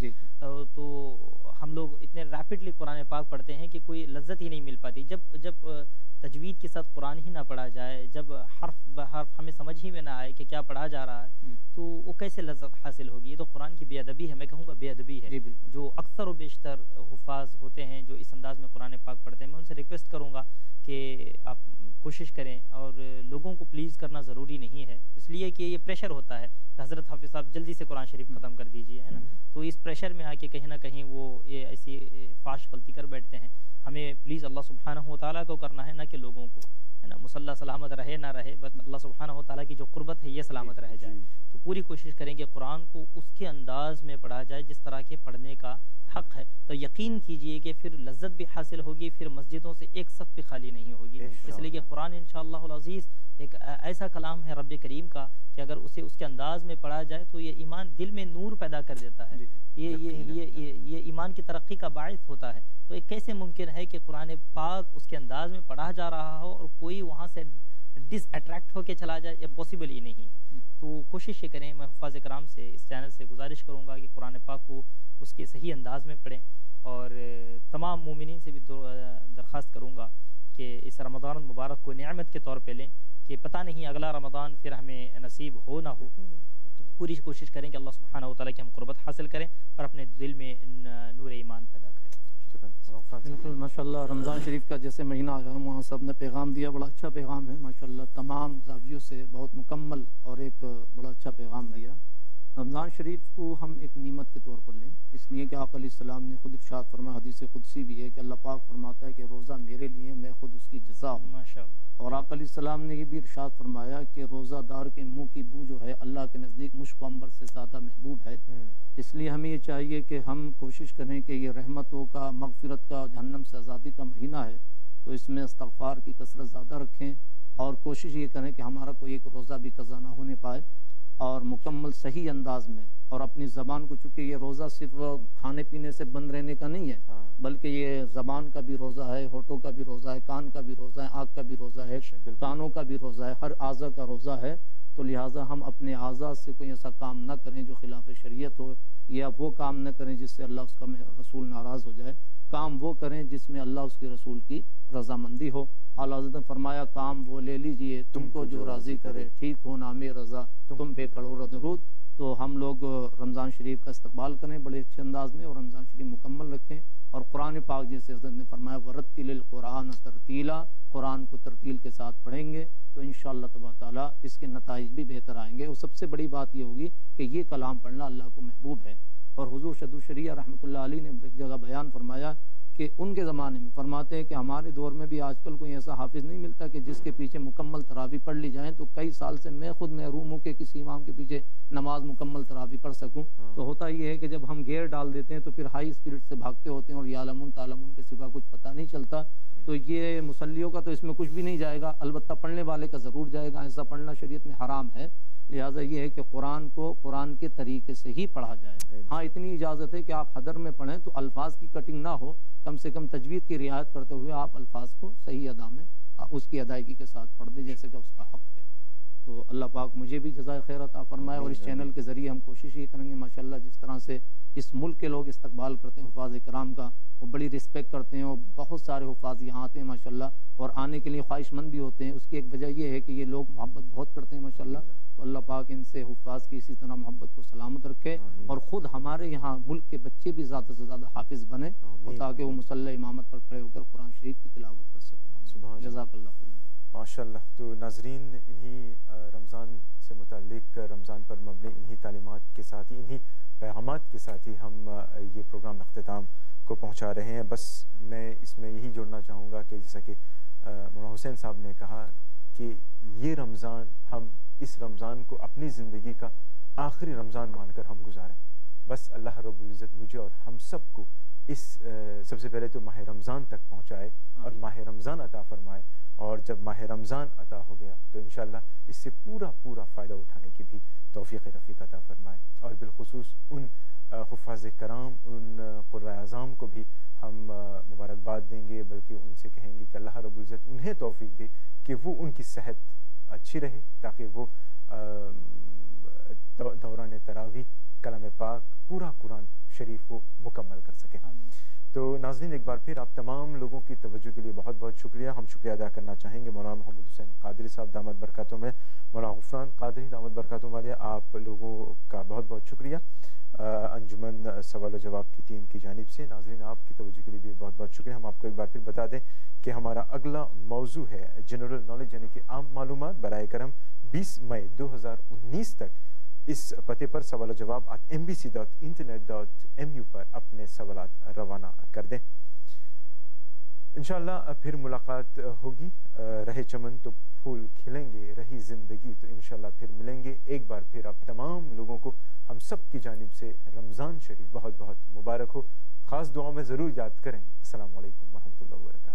تو ہم لوگ اتنے ریپڈلی قرآن پاک پڑھتے ہیں کہ کوئی لذت ہی نہیں مل پاتی. جب جب تجوید کے ساتھ قرآن ہی نہ پڑھا جائے, جب حرف بحرف ہمیں سمجھ ہی میں نہ آئے کہ کیا پڑھا جا رہا ہے, تو وہ کیسے لذت حاصل ہوگی؟ یہ تو قرآن کی بے ادبی ہے, میں کہوں گا بے ادبی ہے. جو اکثر و بیشتر حفاظ ہوتے ہیں جو اس انداز میں قرآن پاک پڑھتے ہیں, میں ان سے ریکویسٹ کروں گا کہ آپ کوشش کریں, اور لوگوں کو پلیز کرنا ضروری نہیں ہے, اس لیے کہ یہ پریشر ہوتا ہے کہ حضرت حافظ صاحب جلدی سے قرآن شریف ختم کر دیجیے, ہے نا. تو اس پریشر میں آ کے کہیں نہ کہیں وہ یہ ایسی فاش غلطی کر بیٹھتے ہیں. ہمیں پلیز اللہ سبحانہ و تعالیٰ کو کرنا ہے, نہ کہ لوگوں کو, ہے نا. مصلی سلامت رہے نہ رہے, بس اللہ سبحانہ و تعالیٰ کی جو قربت ہے یہ سلامت رہ جائے. تو پوری کوشش کریں کہ قرآن کو اس کے انداز میں پڑھا جائے جس طرح کے پڑھنے کا حق ہے. تو یقین کیجئے کہ پھر لذت بھی حاصل ہوگی, پھر مسجدوں سے ایک صف بھی خالی نہیں ہوگی. اس لیے کہ قرآن انشاءاللہ العزیز ایک ایسا کلام ہے رب کریم کا کہ اگر اسے اس کے انداز میں پڑھا جائے تو یہ ایمان دل میں نور پیدا کر دیتا ہے. یہ یہ یہ یہ ایمان کی ترقی کا باعث ہوتا ہے. تو ایک کیسے ممکن ہے کہ قرآن پاک اس کے انداز میں پڑھا جا رہا ہو اور کوئی وہاں سے ڈس اٹریکٹ ہو کے چلا جائے؟ یہ پاسبل ہی نہیں ہے. تو کوشش یہ کریں, میں حفاظ کرام سے اس چینل سے گزارش کروں گا کہ قرآن پاک کو اس کے صحیح انداز میں پڑھیں, اور تمام مومنین سے بھی درخواست کروں گا کہ اس رمضان المبارک کو نعمت کے طور پہ لیں, کہ پتہ نہیں اگلا رمضان پھر ہمیں نصیب ہو نہ ہو. پوری کوشش کریں کہ اللہ سبحانہ و تعالیٰ کی ہم قربت حاصل کریں اور اپنے دل میں نور ایمان پیدا کریں. بالکل ماشاءاللہ. رمضان شریف کا جیسے مہینہ آ رہا ہے, وہاں سب نے پیغام دیا, بڑا اچھا پیغام ہے ماشاءاللہ. تمام زاویوں سے بہت مکمل اور ایک بڑا اچھا پیغام دیا. رمضان شریف کو ہم ایک نعمت کے طور پر لیں, اس لیے کہ آقا علیہ السلام نے خود ارشاد فرمایا, حدیث قدسی بھی ہے کہ اللہ پاک فرماتا ہے کہ روزہ میرے لیے, میں خود اس کی جزا ہوں. ماشاءاللہ. اور آقا علیہ السلام نے یہ بھی ارشاد فرمایا کہ روزہ دار کے منہ کی بو جو ہے اللہ کے نزدیک مشک و عنبر سے زیادہ محبوب ہے. اس لیے ہمیں یہ چاہیے کہ ہم کوشش کریں کہ یہ رحمتوں کا, مغفرت کا, جہنم سے آزادی کا مہینہ ہے, تو اس میں استغفار کی کثرت زیادہ رکھیں, اور کوشش یہ کریں کہ ہمارا کوئی ایک روزہ بھی قضا نہ ہونے پائے, اور مکمل صحیح انداز میں. اور اپنی زبان کو, چونکہ یہ روزہ صرف کھانے پینے سے بند رہنے کا نہیں ہے, بلکہ یہ زبان کا بھی روزہ ہے, ہونٹوں کا بھی روزہ ہے, کان کا بھی روزہ ہے, آنکھ کا بھی روزہ ہے, کانوں کا بھی روزہ ہے, ہر اعضاء کا روزہ ہے. تو لہٰذا ہم اپنے اعضاء سے کوئی ایسا کام نہ کریں جو خلاف شریعت ہو, یا وہ کام نہ کریں جس سے اللہ اس کا رسول ناراض ہو جائے. کام وہ کریں جس میں اللہ اس کے رسول کی رضامندی ہو. اعلیٰ حضرت نے فرمایا, کام وہ لے لیجئے تم کو جو راضی کرے, ٹھیک ہو نام رضا تم پہ کروڑ درود. تو ہم لوگ رمضان شریف کا استقبال کریں بڑے اچھے انداز میں, اور رمضان شریف مکمل رکھیں. اور قرآن پاک جیسے حضرت نے فرمایا ورتل القرآن ترتیلا, قرآن کو ترتیل کے ساتھ پڑھیں گے تو انشاءاللہ تبارک تعالیٰ اس کے نتائج بھی بہتر آئیں گے. اور سب سے بڑی بات یہ ہوگی کہ یہ کلام پڑھنا اللہ کو محبوب ہے. اور حضور شد الشریعہ رحمۃ اللہ علیہ نے ایک جگہ بیان فرمایا کہ ان کے زمانے میں فرماتے ہیں کہ ہمارے دور میں بھی آج کل کوئی ایسا حافظ نہیں ملتا کہ جس کے پیچھے مکمل تراویح پڑھ لی جائیں. تو کئی سال سے میں خود محروم ہوں کہ کسی امام کے پیچھے نماز مکمل تراویح پڑھ سکوں. تو ہوتا یہ ہے کہ جب ہم گیئر ڈال دیتے ہیں تو پھر ہائی اسپیڈ سے بھاگتے ہوتے ہیں, اور یعلمون تعلمون کے سوا کچھ پتہ نہیں چلتا. تو یہ مصلیوں کا تو اس میں کچھ بھی نہیں جائے گا, البتہ پڑھنے والے کا ضرور جائے گا. ایسا پڑھنا شریعت میں حرام ہے. لہٰذا یہ ہے کہ قرآن کو قرآن کے طریقے سے ہی پڑھا جائے. ہاں اتنی اجازت ہے کہ آپ حدر میں پڑھیں تو الفاظ کی کٹنگ نہ ہو, کم سے کم تجوید کی رعایت کرتے ہوئے آپ الفاظ کو صحیح ادا میں اس کی ادائیگی کے ساتھ پڑھ دیں جیسے کہ اس کا حق ہے. تو اللہ پاک مجھے بھی جزائے خیر عطا فرمائے, اور اس چینل کے ذریعے ہم کوشش یہ کریں گے ماشاءاللہ جس طرح سے اس ملک کے لوگ استقبال کرتے ہیں حفاظ کرام کا, وہ بڑی رسپیکٹ کرتے ہیں, اور بہت سارے حفاظ یہاں آتے ہیں ماشاءاللہ, اور آنے کے لیے خواہش مند بھی ہوتے ہیں. اس کی ایک وجہ یہ ہے کہ یہ لوگ محبت بہت کرتے ہیں ماشاءاللہ. تو اللہ پاک ان سے حفاظ کی اسی طرح محبت کو سلامت رکھے, اور خود ہمارے یہاں ملک کے بچے بھی زیادہ سے زیادہ حافظ بنے, اور تاکہ وہ مصلی امامت پر کھڑے ہو کر قرآن شریف کی تلاوت کر سکیں. جزاک اللہ خیر. ماشاءاللہ. تو ناظرین انہی رمضان سے متعلق رمضان پر مبنی انہی تعلیمات کے ساتھ ہی انہی پیغامات کے ساتھ ہی ہم یہ پروگرام اختتام کو پہنچا رہے ہیں. بس میں اس میں یہی جوڑنا چاہوں گا کہ جیسا کہ مولانا حسین صاحب نے کہا کہ یہ رمضان ہم اس رمضان کو اپنی زندگی کا آخری رمضان مان کر ہم گزاریں. بس اللہ رب العزت مجھے اور ہم سب کو اس سب سے پہلے تو ماہ رمضان تک پہنچائے اور ماہ رمضان عطا فرمائے, اور جب ماہ رمضان عطا ہو گیا تو انشاءاللہ اس سے پورا پورا فائدہ اٹھانے کی بھی توفیق رفیق عطا فرمائے. اور بالخصوص ان حفاظ کرام, ان قرۂ اعظام کو بھی ہم مبارکباد دیں گے, بلکہ ان سے کہیں گے کہ اللہ رب العزت انہیں توفیق دے کہ وہ ان کی صحت اچھی رہے تاکہ وہ دوران تراویح کلام پاک پورا قرآن شریف کو مکمل کر سکیں. تو ناظرین ایک بار پھر آپ تمام لوگوں کی توجہ کے لیے بہت بہت شکریہ. ہم شکریہ ادا کرنا چاہیں گے مولانا محمد حسین قادری صاحب دامت برکاتوں میں, مولانا غفران قادری دامت برکاتوں والے, آپ لوگوں کا بہت بہت شکریہ انجمن سوال و جواب کی ٹیم کی جانب سے. ناظرین آپ کی توجہ کے لیے بھی بہت بہت شکریہ. ہم آپ کو ایک بار پھر بتا دیں کہ ہمارا اگلا موضوع ہے جنرل نالج یعنی کہ عام معلومات. برائے کرم بیس مئی دو ہزار انیس تک اس پتے پر سوال و جواب at M B C dot internet dot M U پر اپنے سوالات روانہ کر دیں. انشاءاللہ پھر ملاقات ہوگی. رہے چمن تو پھول کھلیں گے, رہی زندگی تو انشاءاللہ پھر ملیں گے. ایک بار پھر آپ تمام لوگوں کو ہم سب کی جانب سے رمضان شریف بہت بہت مبارک ہو. خاص دعاؤں میں ضرور یاد کریں. السلام علیکم ورحمۃ اللہ وبرکاتہ.